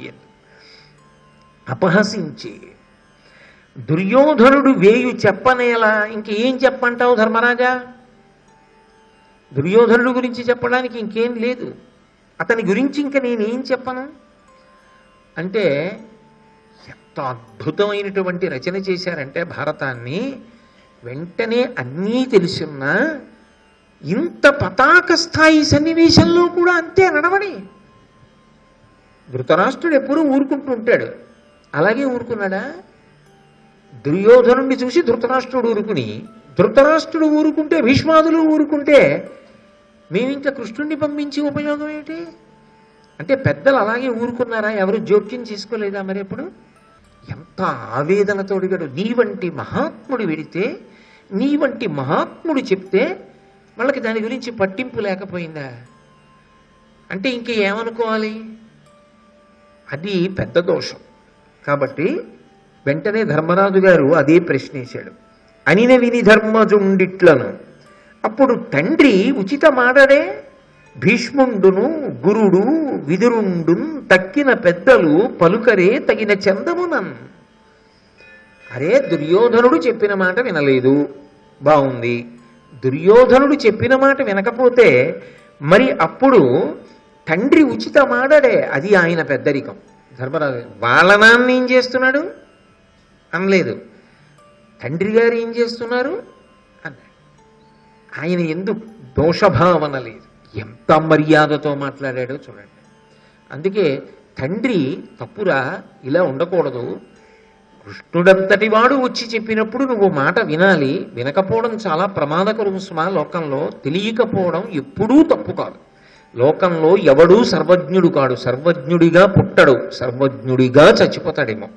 అపహసించి దుర్యోధనుడు వేయు చెప్పనేలా ఇంకేం చెప్పంటావు ధర్మరాజా? దుర్యోధనుడు గురించి చెప్పడానికి ఇంకేం లేదు. అతని గురించి ఇంకా నేనేం చెప్పను అంటే ఎంత అద్భుతమైనటువంటి రచన చేశారంటే భారతాన్ని. వెంటనే అన్నీ తెలుసున్నా ఇంత పతాక స్థాయి సన్నివేశంలో కూడా అంతే నడవడి. ధృతరాష్ట్రుడు ఎప్పుడూ ఊరుకుంటూ ఉంటాడు. అలాగే ఊరుకున్నాడా? దుర్యోధనుడిని చూసి ధృతరాష్ట్రుడు ఊరుకుని, ధృతరాష్ట్రుడు ఊరుకుంటే భీష్మాదులు ఊరుకుంటే మేము ఇంకా కృష్ణుడిని పంపించి ఉపయోగం ఏంటి? అంటే పెద్దలు అలాగే ఊరుకున్నారా? ఎవరు జోక్యం చేసుకోలేదా? మరి ఎప్పుడు ఎంత ఆవేదనతో అడిగాడు. నీ వంటి మహాత్ముడు విడితే, నీ వంటి మహాత్ముడు చెప్తే వాళ్ళకి దాని గురించి పట్టింపు లేకపోయిందా అంటే ఇంక ఏమనుకోవాలి? అది పెద్ద దోషం. కాబట్టి వెంటనే ధర్మరాజు గారు అదే ప్రశ్నేశాడు. అనిన విని ధర్మజుండిట్లను అప్పుడు తండ్రి ఉచితమాడడే, భీష్ముండును గురుడు విదురుండున్ తక్కిన పెద్దలు పలుకరే తగిన చందమునన్. అరే, దుర్యోధనుడు చెప్పిన మాట వినలేదు, బాగుంది. దుర్యోధనుడు చెప్పిన మాట వినకపోతే మరి అప్పుడు తండ్రి ఉచితమాడడే, అది ఆయన పెద్దరికం. ధర్మరాజు వాళ్ళ నాన్న ఏం చేస్తున్నాడు అనలేదు, తండ్రి గారు ఏం చేస్తున్నారు అన్నాడు. ఆయన ఎందుకు దోషభావన లేదు, ఎంత మర్యాదతో మాట్లాడాడో చూడండి. అందుకే తండ్రి తప్పురా, ఇలా ఉండకూడదు, కృష్ణుడంతటి వాడు వచ్చి చెప్పినప్పుడు నువ్వు మాట వినాలి, వినకపోవడం చాలా ప్రమాదకరం సుమా. లోకంలో తెలియకపోవడం ఎప్పుడూ తప్పు కాదు. లోకంలో ఎవడూ సర్వజ్ఞుడు కాడు, సర్వజ్ఞుడిగా పుట్టడు, సర్వజ్ఞుడిగా చచ్చిపోతాడేమో.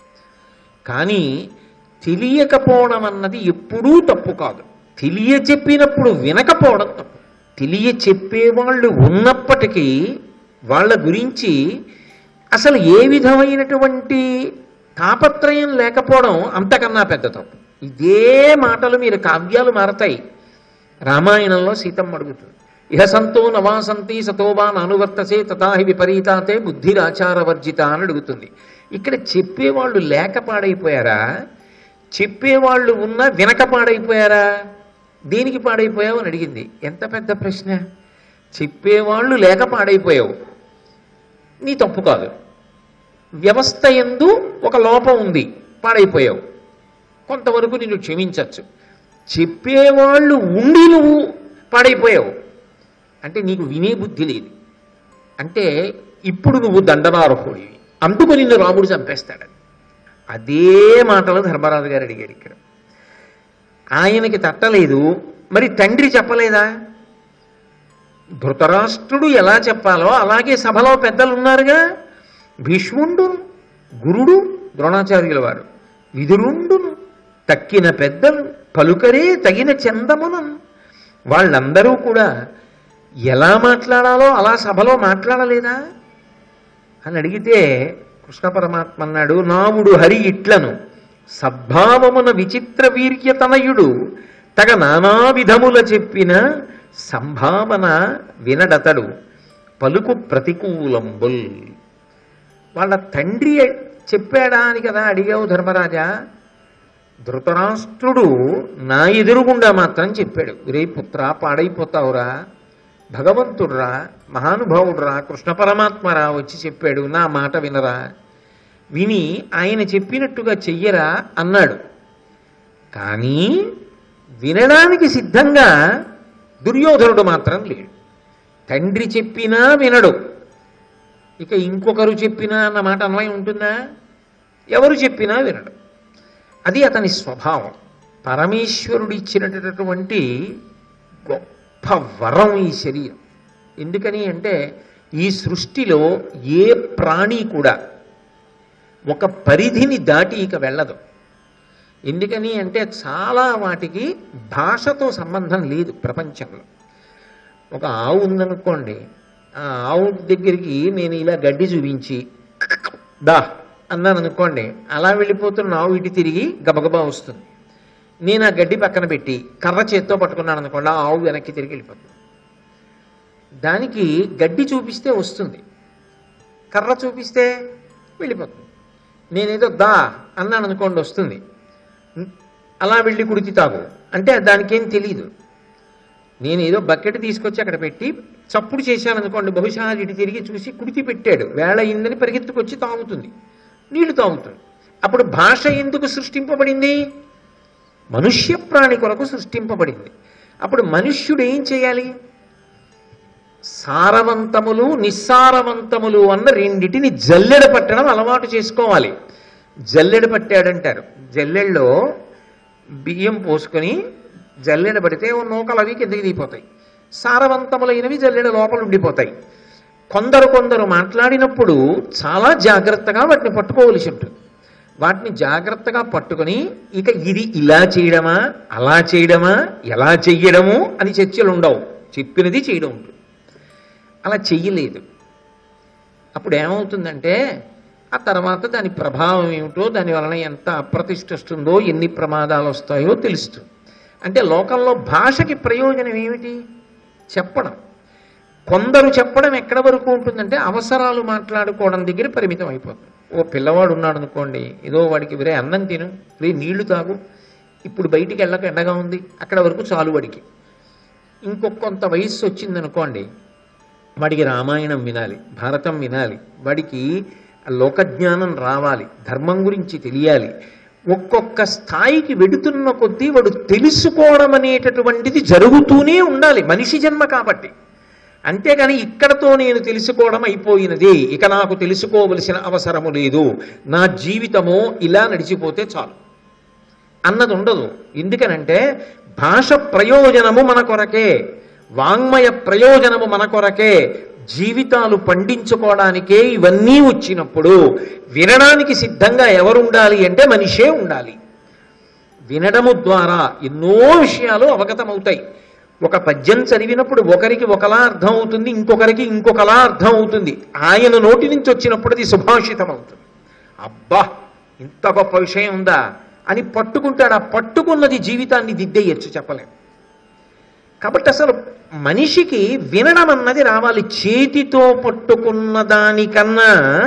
కానీ తెలియకపోవడం అన్నది ఎప్పుడూ తప్పు కాదు. తెలియ చెప్పినప్పుడు వినకపోవడం తప్పు. తెలియ చెప్పేవాళ్ళు ఉన్నప్పటికీ వాళ్ళ గురించి అసలు ఏ విధమైనటువంటి తాపత్రయం లేకపోవడం అంతకన్నా పెద్ద తప్పు. ఇదే మాటలు మీరు కావ్యాలు మారతాయి. రామాయణంలో సీతమ్మ అడుగుతుంది, ఇహ సంతో నవాసంతి సతోవా నానువర్తసే తథాహి విపరీతాతే బుద్ధిరాచారవర్జిత అని అడుగుతుంది. ఇక్కడ చెప్పేవాళ్ళు లేక పాడైపోయారా, చెప్పేవాళ్ళు ఉన్నా వినక పాడైపోయారా? దేనికి పాడైపోయావు అని అడిగింది. ఎంత పెద్ద ప్రశ్న. చెప్పేవాళ్ళు లేక పాడైపోయావు, నీ తప్పు కాదు. వ్యవస్థ యందు ఒక లోపం ఉంది, పాడైపోయావు, కొంతవరకు నిన్ను క్షమించవచ్చు. చెప్పేవాళ్ళు ఉండి నువ్వు పాడైపోయావు అంటే నీకు వినే బుద్ధి లేదు, అంటే ఇప్పుడు నువ్వు దండనార్హుడివి, అందుకు నిన్ను రాముడు చంపేస్తాడని. అదే మాటలు ధర్మరాజు గారు అడిగారు ఇక్కడ. ఆయనకి తట్టలేదు, మరి తండ్రి చెప్పలేదా? ధృతరాష్ట్రుడు ఎలా చెప్పాలో అలాగే సభలో పెద్దలు ఉన్నారుగా. భీష్ముండు గురుడు ద్రోణాచార్యుల వారు, విదురుండును తక్కిన పెద్దలు పలుకరే తగిన చందమునం. వాళ్ళందరూ కూడా ఎలా మాట్లాడాలో అలా సభలో మాట్లాడలేదా అని అడిగితే కృష్ణ పరమాత్మ అన్నాడు, నావుడు హరి ఇట్లను సద్భావమున విచిత్ర వీర్యతనయుడు తగ నానా విధముల చెప్పిన సంభావన వినడతడు పలుకు ప్రతికూలంబుల్. వాళ్ళ తండ్రి చెప్పాడా అని కదా అడిగావు ధర్మరాజా. ధృతరాష్ట్రుడు నా ఎదురుగుండా మాత్రం చెప్పాడు, రే పుత్ర పాడైపోతావురా, భగవంతుడురా, మహానుభావుడురా, కృష్ణ పరమాత్మరా వచ్చి చెప్పాడు, నా మాట వినరా, విని ఆయన చెప్పినట్టుగా చెయ్యరా అన్నాడు. కానీ వినడానికి సిద్ధంగా దుర్యోధనుడు మాత్రం లేడు. తండ్రి చెప్పినా వినడు, ఇక ఇంకొకరు చెప్పినా అన్న మాట అన్వయం ఉంటుందా? ఎవరు చెప్పినా వినడు. అది అతని స్వభావం. పరమేశ్వరుడు ఇచ్చినటువంటి గొప్ప వరం ఈ శరీరం. ఎందుకని అంటే ఈ సృష్టిలో ఏ ప్రాణి కూడా ఒక పరిధిని దాటి ఇక వెళ్ళదు. ఎందుకని అంటే చాలా వాటికి భాషతో సంబంధం లేదు ప్రపంచంలో. ఒక ఆవు ఉందనుకోండి, ఆ ఆవు దగ్గరికి నేను ఇలా గడ్డి చూపించి దా అన్నాను అనుకోండి, అలా వెళ్ళిపోతున్న ఆవు ఇటు తిరిగి గబగబా వస్తుంది. నేను ఆ గడ్డి పక్కన పెట్టి కర్ర చేత్తో పట్టుకున్నాను అనుకోండి, ఆ ఆవు వెనక్కి తిరిగి వెళ్ళిపోతుంది. దానికి గడ్డి చూపిస్తే వస్తుంది, కర్ర చూపిస్తే వెళ్ళిపోతుంది. నేనేదో దా అన్నాను అనుకోండి, వస్తుంది. అలా వెళ్ళి కుడితి తాగు అంటే దానికేం తెలీదు. నేను ఏదో బకెట్ తీసుకొచ్చి అక్కడ పెట్టి చప్పుడు చేశాను అనుకోండి, బహుశా ఇటు తిరిగి చూసి కుడితి పెట్టాడు, వేళ అయిందని పరిగెత్తుకొచ్చి తాగుతుంది, నీళ్లు తాగుతుంది. అప్పుడు భాష ఎందుకు సృష్టింపబడింది? మనుష్య ప్రాణి కొరకు సృష్టింపబడింది. అప్పుడు మనుష్యుడు ఏం చేయాలి? సారవంతములు నిస్సారవంతములు అన్న రెండిటిని జల్లెడ పట్టడం అలవాటు చేసుకోవాలి. జల్లెడ పట్టాడంటారు. జల్లెడలో బియ్యం పోసుకొని జల్లెడ పడితే నూకలు అవి కిందకి దిగిపోతాయి, సారవంతములైనవి జల్లెడ లోపల ఉండిపోతాయి. కొందరు కొందరు మాట్లాడినప్పుడు చాలా జాగ్రత్తగా వాటిని పట్టుకోవలసి ఉంటుంది. వాటిని జాగ్రత్తగా పట్టుకొని ఇక ఇది ఇలా చేయడమా అలా చేయడమా ఎలా చెయ్యడము అని చర్చలు ఉండవు, చెప్పినది చేయడం ఉంటుంది. అలా చెయ్యలేదు. అప్పుడు ఏమవుతుందంటే ఆ తర్వాత దాని ప్రభావం ఏమిటో, దాని వలన ఎంత అప్రతిష్ట వస్తుందో, ఎన్ని ప్రమాదాలు వస్తాయో తెలుస్తుంది. అంటే లోకంలో భాషకి ప్రయోజనం ఏమిటి? చెప్పడం. కొందరు చెప్పడం ఎక్కడ వరకు ఉంటుందంటే అవసరాలు మాట్లాడుకోవడం దగ్గర పరిమితం అయిపోతుంది. ఓ పిల్లవాడు ఉన్నాడు అనుకోండి, ఏదో వాడికి వేరే అన్నం తిను, రే నీళ్లు తాగు, ఇప్పుడు బయటికి వెళ్ళక ఎండగా ఉంది, అక్కడ వరకు చాలు వాడికి. ఇంకొంత వయస్సు వచ్చిందనుకోండి, వాడికి రామాయణం వినాలి, భారతం వినాలి, వాడికి లోకజ్ఞానం రావాలి, ధర్మం గురించి తెలియాలి. ఒక్కొక్క స్థాయికి వెడుతున్న కొద్దీ వాడు తెలుసుకోవడం అనేటటువంటిది జరుగుతూనే ఉండాలి, మనిషి జన్మ కాబట్టి. అంతేగాని ఇక్కడతో నేను తెలుసుకోవడం అయిపోయినది, ఇక నాకు తెలుసుకోవలసిన అవసరము లేదు, నా జీవితము ఇలా నడిచిపోతే చాలు అన్నది ఉండదు. ఎందుకనంటే భాష ప్రయోజనము మన కొరకే, వాంగ్మయ ప్రయోజనము మన కొరకే, జీవితాలు పండించుకోవడానికే ఇవన్నీ వచ్చినప్పుడు వినడానికి సిద్ధంగా ఎవరుండాలి అంటే మనిషే ఉండాలి. వినడము ద్వారా ఎన్నో విషయాలు అవగతమవుతాయి. ఒక పద్యం చదివినప్పుడు ఒకరికి ఒకలా అర్థం అవుతుంది, ఇంకొకరికి ఇంకొకలా అర్థం అవుతుంది. ఆయన నోటి నుంచి వచ్చినప్పుడు అది సుభాషితం అవుతుంది. అబ్బా ఇంత గొప్ప విషయం ఉందా అని పట్టుకుంటాడు. ఆ పట్టుకున్నది జీవితాన్ని దిద్దేయచ్చు, చెప్పలేం. కాబట్టి అసలు మనిషికి వినడం అన్నది రావాలి. చేతితో పట్టుకున్న దానికన్నా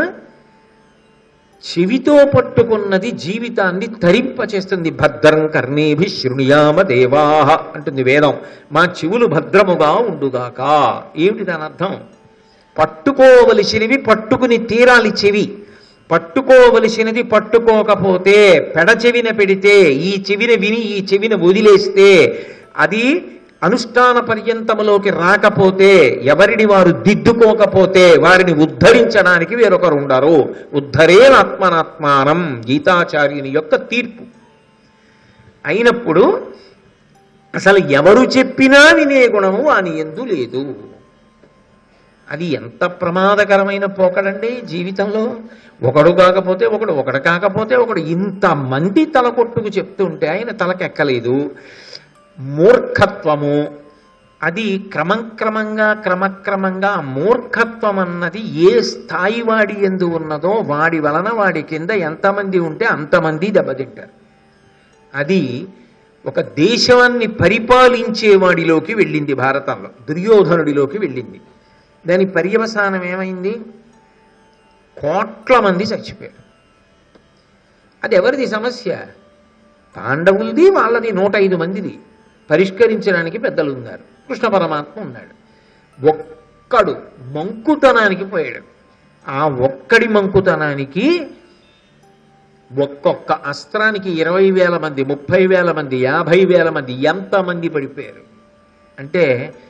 చెవితో పట్టుకున్నది జీవితాన్ని తరింపచేస్తుంది. భద్రం కర్ణేభి శృణుయామ దేవాహ అంటుంది వేదం. మా చెవులు భద్రముగా ఉండుగాక. ఏమిటి దాని అర్థం? పట్టుకోవలసినవి పట్టుకుని తీరాలి చెవి. పట్టుకోవలసినది పట్టుకోకపోతే, పెడచెవిన పెడితే, ఈ చెవిన విని ఈ చెవిన వదిలేస్తే, అది అనుష్ఠాన పర్యంతములోకి రాకపోతే, ఎవరిని వారు దిద్దుకోకపోతే వారిని ఉద్ధరించడానికి వేరొకరు ఉండరు. ఉద్ధరేనాత్మనాత్మానం గీతాచార్యుని యొక్క తీర్పు అయినప్పుడు అసలు ఎవరు చెప్పినా వినే గుణము వాని యందు లేదు. అది ఎంత ప్రమాదకరమైన పోకడండి జీవితంలో. ఒకడు కాకపోతే ఒకడు, ఒకడు కాకపోతే ఒకడు, ఇంతమంది తలకొట్టుకు చెప్తుంటే ఆయన తలకెక్కలేదు. మూర్ఖత్వము అది క్రమక్రమంగా క్రమక్రమంగా మూర్ఖత్వం అన్నది ఏ స్థాయి వాడి యందు ఉన్నదో వాడి వలన వాడి కింద ఎంతమంది ఉంటే అంతమంది దెబ్బతింటారు. అది ఒక దేశాన్ని పరిపాలించే వాడిలోకి వెళ్ళింది. భారతంలో దుర్యోధనుడిలోకి వెళ్ళింది. దాని పర్యవసానం ఏమైంది? కోట్ల మంది చచ్చిపోయారు. అది ఎవరిది సమస్య? పాండవులది, వాళ్ళది. నూట ఐదు మందిది. పరిష్కరించడానికి పెద్దలు ఉన్నారు, కృష్ణ పరమాత్మ ఉన్నాడు. ఒక్కడు మంకుతనానికి పోయాడు. ఆ ఒక్కడి మంకుతనానికి ఒక్కొక్క అస్త్రానికి ఇరవై వేల మంది, ముప్పై వేల మంది, యాభై వేల మంది, ఎంతమంది పడిపోయారు అంటే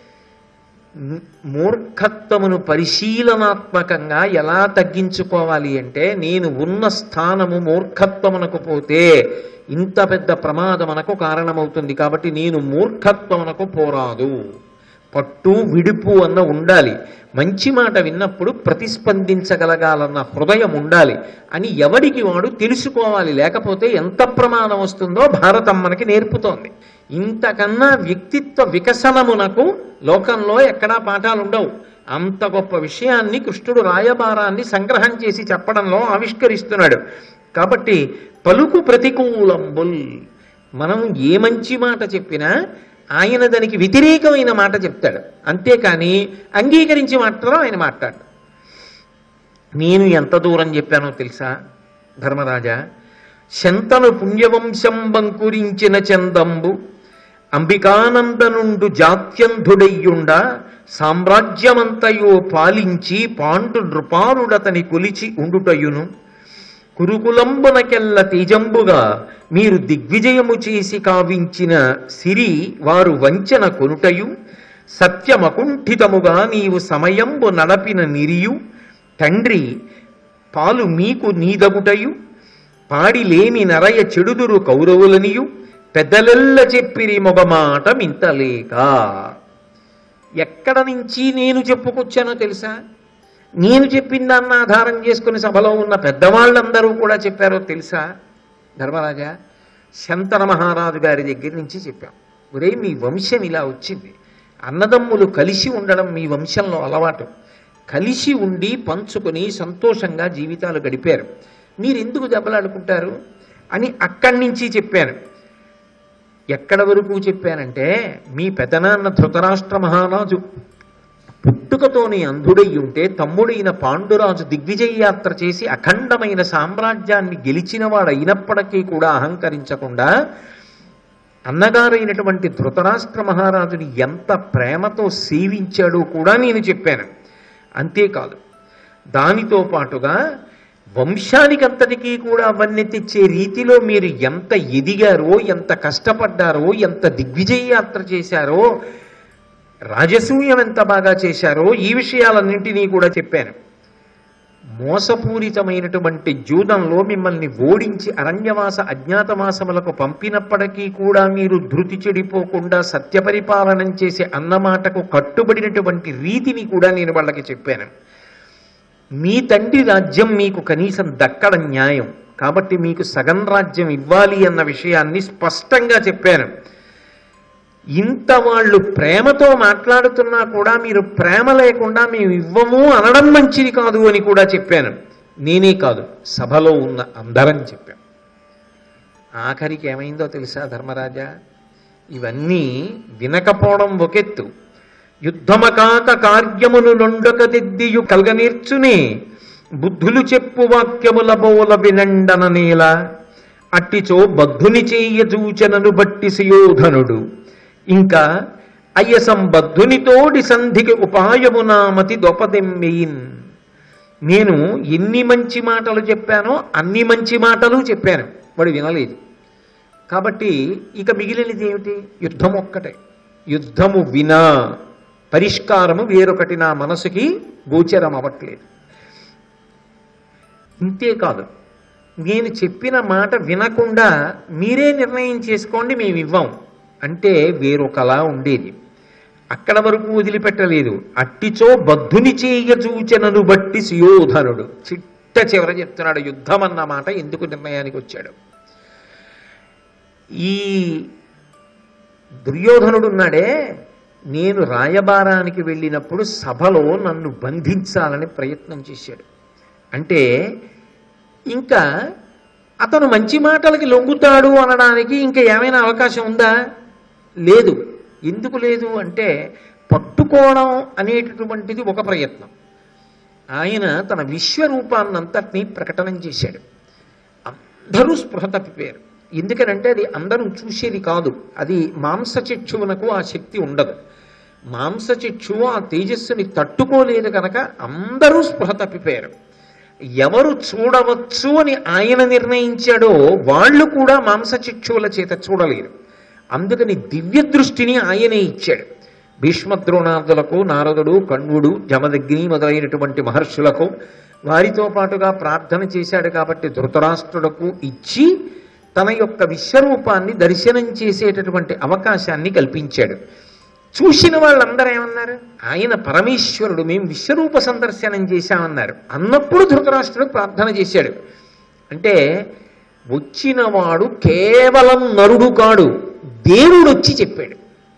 మూర్ఖత్వమును పరిశీలనాత్మకంగా ఎలా తగ్గించుకోవాలి అంటే, నేను ఉన్న స్థానము మూర్ఖత్వమునకు పోతే ఇంత పెద్ద ప్రమాదమునకు కారణమవుతుంది, కాబట్టి నేను మూర్ఖత్వమునకు పోరాదు. పట్టు విడుపు అన్న ఉండాలి. మంచి మాట విన్నప్పుడు ప్రతిస్పందించగలగాలన్న హృదయం ఉండాలి అని ఎవడికి వాడు తెలుసుకోవాలి. లేకపోతే ఎంత ప్రమాదం వస్తుందో భారతం మనకి నేర్పుతోంది. ఇంతకన్నా వ్యక్తిత్వ వికసనమునకు లోకంలో ఎక్కడా పాఠాలు ఉండవు. అంత గొప్ప విషయాన్ని కృష్ణుడు రాయబారాన్ని సంగ్రహం చేసి చెప్పడంలో ఆవిష్కరిస్తున్నాడు. కాబట్టి పలుకు ప్రతికూలంబుల్, మనం ఏ మంచి మాట చెప్పినా ఆయన దానికి వ్యతిరేకమైన మాట చెప్తాడు, అంతేకాని అంగీకరించి మాట్లాడడం ఆయన మాట్లాడు. నేను ఎంత దూరం చెప్పానో తెలుసా ధర్మరాజా? శంతను పుణ్యవంశం బంకురించిన చందంబు అంబికానందనుండు జాత్యంధుడయ్యుండ సామ్రాజ్యమంతయో పాలించి పాండు నృపాలుడతని కొలిచి ఉండుటయును కురుకులంబునకెల్ల తేజంబుగా మీరు దిగ్విజయము చేసి కావించిన సిరి వారు వంచన కొనుటయు సత్యమకుంఠితముగా నీవు సమయంబు నడపిన నిరియు తండ్రి పాలు మీకు నీదగుటయు పాడిలేమి నరయ చెడుదురు కౌరవులనియు పెద్దలెల్ల చెప్పిరి మొగమాట మింతలేక. ఎక్కడ నుంచి నేను చెప్పుకొచ్చానో తెలుసా? నేను చెప్పిన దాన్ని ఆధారం చేసుకుని సభలో ఉన్న పెద్దవాళ్ళందరూ కూడా చెప్పారో తెలుసా ధర్మరాజా? శంతన మహారాజు గారి దగ్గర నుంచి చెప్పాం. ఒరే, మీ వంశం ఇలా వచ్చింది, అన్నదమ్ములు కలిసి ఉండడం మీ వంశంలో అలవాటు, కలిసి ఉండి పంచుకొని సంతోషంగా జీవితాలు గడిపారు, మీరు ఎందుకు దెబ్బలాడుకుంటారు అని అక్కడి నుంచి చెప్పాను. ఎక్కడ వరకు చెప్పానంటే, మీ పెదనాన్న ధృతరాష్ట్ర మహారాజు పుట్టుకతోనే అంధుడై ఉంటే తమ్ముడైన పాండురాజు దిగ్విజయ యాత్ర చేసి అఖండమైన సామ్రాజ్యాన్ని గెలిచినవాడు అయినప్పటికీ కూడా అహంకరించకుండా అన్నగారైనటువంటి ధృతరాష్ట్ర మహారాజుని ఎంత ప్రేమతో సేవించాడో కూడా నేను చెప్పాను. అంతేకాదు, దానితో పాటుగా వంశానికంతటికీ కూడా వన్నె తెచ్చే రీతిలో మీరు ఎంత ఎదిగారో, ఎంత కష్టపడ్డారో, ఎంత దిగ్విజయ యాత్ర చేశారో, రాజసూయం ఎంత బాగా చేశారో, ఈ విషయాలన్నింటినీ కూడా చెప్పాను. మోసపూరితమైనటువంటి జూదంలో మిమ్మల్ని ఓడించి అరణ్యవాస అజ్ఞాతవాసములకు పంపినప్పటికీ కూడా మీరు ధృతి చెడిపోకుండా సత్యపరిపాలనం చేసే అన్నమాటకు కట్టుబడినటువంటి రీతిని కూడా నేను వాళ్ళకి చెప్పాను. మీ తండ్రి రాజ్యం మీకు కనీసం దక్కడం న్యాయం, కాబట్టి మీకు సగం రాజ్యం ఇవ్వాలి అన్న విషయాన్ని స్పష్టంగా చెప్పాను. ఇంత వాళ్ళు ప్రేమతో మాట్లాడుతున్నా కూడా మీరు ప్రేమ లేకుండా మేము ఇవ్వము అనడం మంచిది కాదు అని కూడా చెప్పాను. నేనే కాదు, సభలో ఉన్న అందరం చెప్పాం. ఆఖరికి ఏమైందో తెలుసా ధర్మరాజా? ఇవన్నీ వినకపోవడం ఒకెత్తు, యుద్ధమకాక కార్యమును నొండక దిద్దియు కల్గనీర్చునే బుద్ధులు చెప్పు వాక్యముల బోల వినండన నేల అట్టిచో బద్ధుని చెయ్య చూచనను బట్టి సుయోధనుడు ఇంకా అయ్యసం బద్ధునితోడి సంధికి ఉపాయమునామతి దొపదెమ్మెయిన్. నేను ఎన్ని మంచి మాటలు చెప్పానో అన్ని మంచి మాటలు చెప్పాను, వాడు వినలేదు. కాబట్టి ఇక మిగిలినది ఏమిటి? యుద్ధం ఒక్కటే. యుద్ధము వినా పరిష్కారము వేరొకటి నా మనసుకి గోచరం అవ్వట్లేదు. ఇంతేకాదు, నేను చెప్పిన మాట వినకుండా మీరే నిర్ణయం చేసుకోండి మేము ఇవ్వం అంటే వేరొకలా ఉండేది. అక్కడ వరకు వదిలిపెట్టలేదు. అట్టిచో బద్ధుని చేయ చూచనను బట్టి సుయోధనుడు చిట్ట చివర చెప్తున్నాడు యుద్ధం అన్న మాట ఎందుకు నిర్ణయానికి వచ్చాడు. ఈ దుర్యోధనుడు ఉన్నాడే, నేను రాయబారానికి వెళ్ళినప్పుడు సభలో నన్ను బంధించాలని ప్రయత్నం చేశాడు. అంటే ఇంకా అతను మంచి మాటలకి లొంగుతాడు అనడానికి ఇంకా ఏమైనా అవకాశం ఉందా? లేదు. ఎందుకు లేదు అంటే, పట్టుకోవడం అనేటటువంటిది ఒక ప్రయత్నం. ఆయన తన విశ్వరూపాన్నంతటినీ ప్రకటన చేశాడు. అందరూ స్పృహ తప్పిపోయారు. ఎందుకనంటే అది అందరూ చూసేది కాదు, అది మాంసచక్షువునకు ఆ శక్తి ఉండదు. మాంసచక్షువు ఆ తేజస్సుని తట్టుకోలేదు కనుక అందరూ స్పృహ తప్పిపోయారు. ఎవరు చూడవచ్చు అని ఆయన నిర్ణయించాడో వాళ్ళు కూడా మాంసచక్షువుల చేత చూడలేరు. అందుకని దివ్య దృష్టిని ఆయనే ఇచ్చాడు. భీష్మద్రోణాదులకు, నారదుడు, కణ్వుడు, జమదగ్ని మొదలైనటువంటి మహర్షులకు వారితో పాటుగా ప్రార్థన చేశాడు కాబట్టి ధృతరాష్ట్రులకు ఇచ్చి తన యొక్క విశ్వరూపాన్ని దర్శనం చేసేటటువంటి అవకాశాన్ని కల్పించాడు. చూసిన వాళ్ళందరూ ఏమన్నారు? ఆయన పరమేశ్వరుడు, మేము విశ్వరూప సందర్శనం చేశామన్నారు. అన్నప్పుడు ధృతరాష్ట్రుడు ప్రార్థన చేశాడు. అంటే వచ్చినవాడు కేవలం నరుడు కాడు, దేవుడు వచ్చి చెప్పాడు.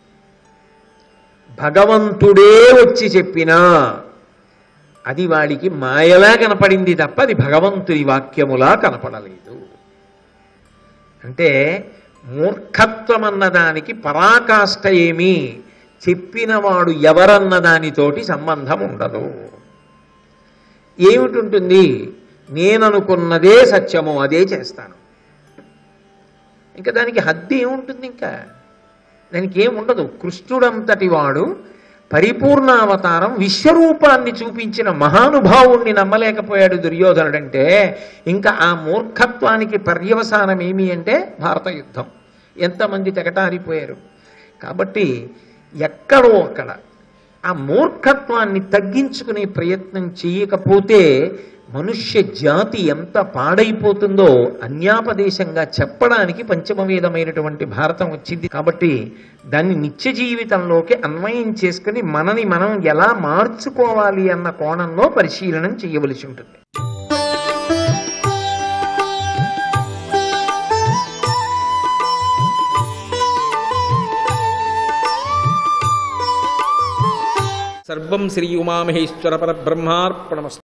భగవంతుడే వచ్చి చెప్పినా అది వాడికి మాయలా కనపడింది తప్ప అది భగవంతుని వాక్యములా కనపడలేదు. అంటే మూర్ఖత్వం అన్నదానికి పరాకాష్ఠ ఏమి, చెప్పినవాడు ఎవరన్న దానితోటి సంబంధం ఉండదు. ఏమిటుంటుంది? నేననుకున్నదే సత్యము, అదే చేస్తాను. ఇంకా దానికి హద్దు ఏముంటుంది? ఇంకా దానికి ఏముండదు. కృష్ణుడంతటి వాడు పరిపూర్ణావతారం విశ్వరూపాన్ని చూపించిన మహానుభావుణ్ణి నమ్మలేకపోయాడు దుర్యోధనుడంటే ఇంకా ఆ మూర్ఖత్వానికి పర్యవసానం ఏమి అంటే భారత యుద్ధం. ఎంతమంది తెగటారిపోయారు. కాబట్టి ఎక్కడో అక్కడ ఆ మూర్ఖత్వాన్ని తగ్గించుకునే ప్రయత్నం చేయకపోతే మనుష్య జాతి ఎంత పాడైపోతుందో అన్యాపదేశంగా చెప్పడానికి పంచమవేదమైనటువంటి భారతం వచ్చింది. కాబట్టి దాన్ని నిత్య జీవితంలోకి అన్వయం చేసుకుని మనని మనం ఎలా మార్చుకోవాలి అన్న కోణంలో పరిశీలనం చేయవలసి ఉంటుంది. సర్వం శ్రీ ఉమామహేశ్వర పరబ్రహ్మార్పణమస్తు.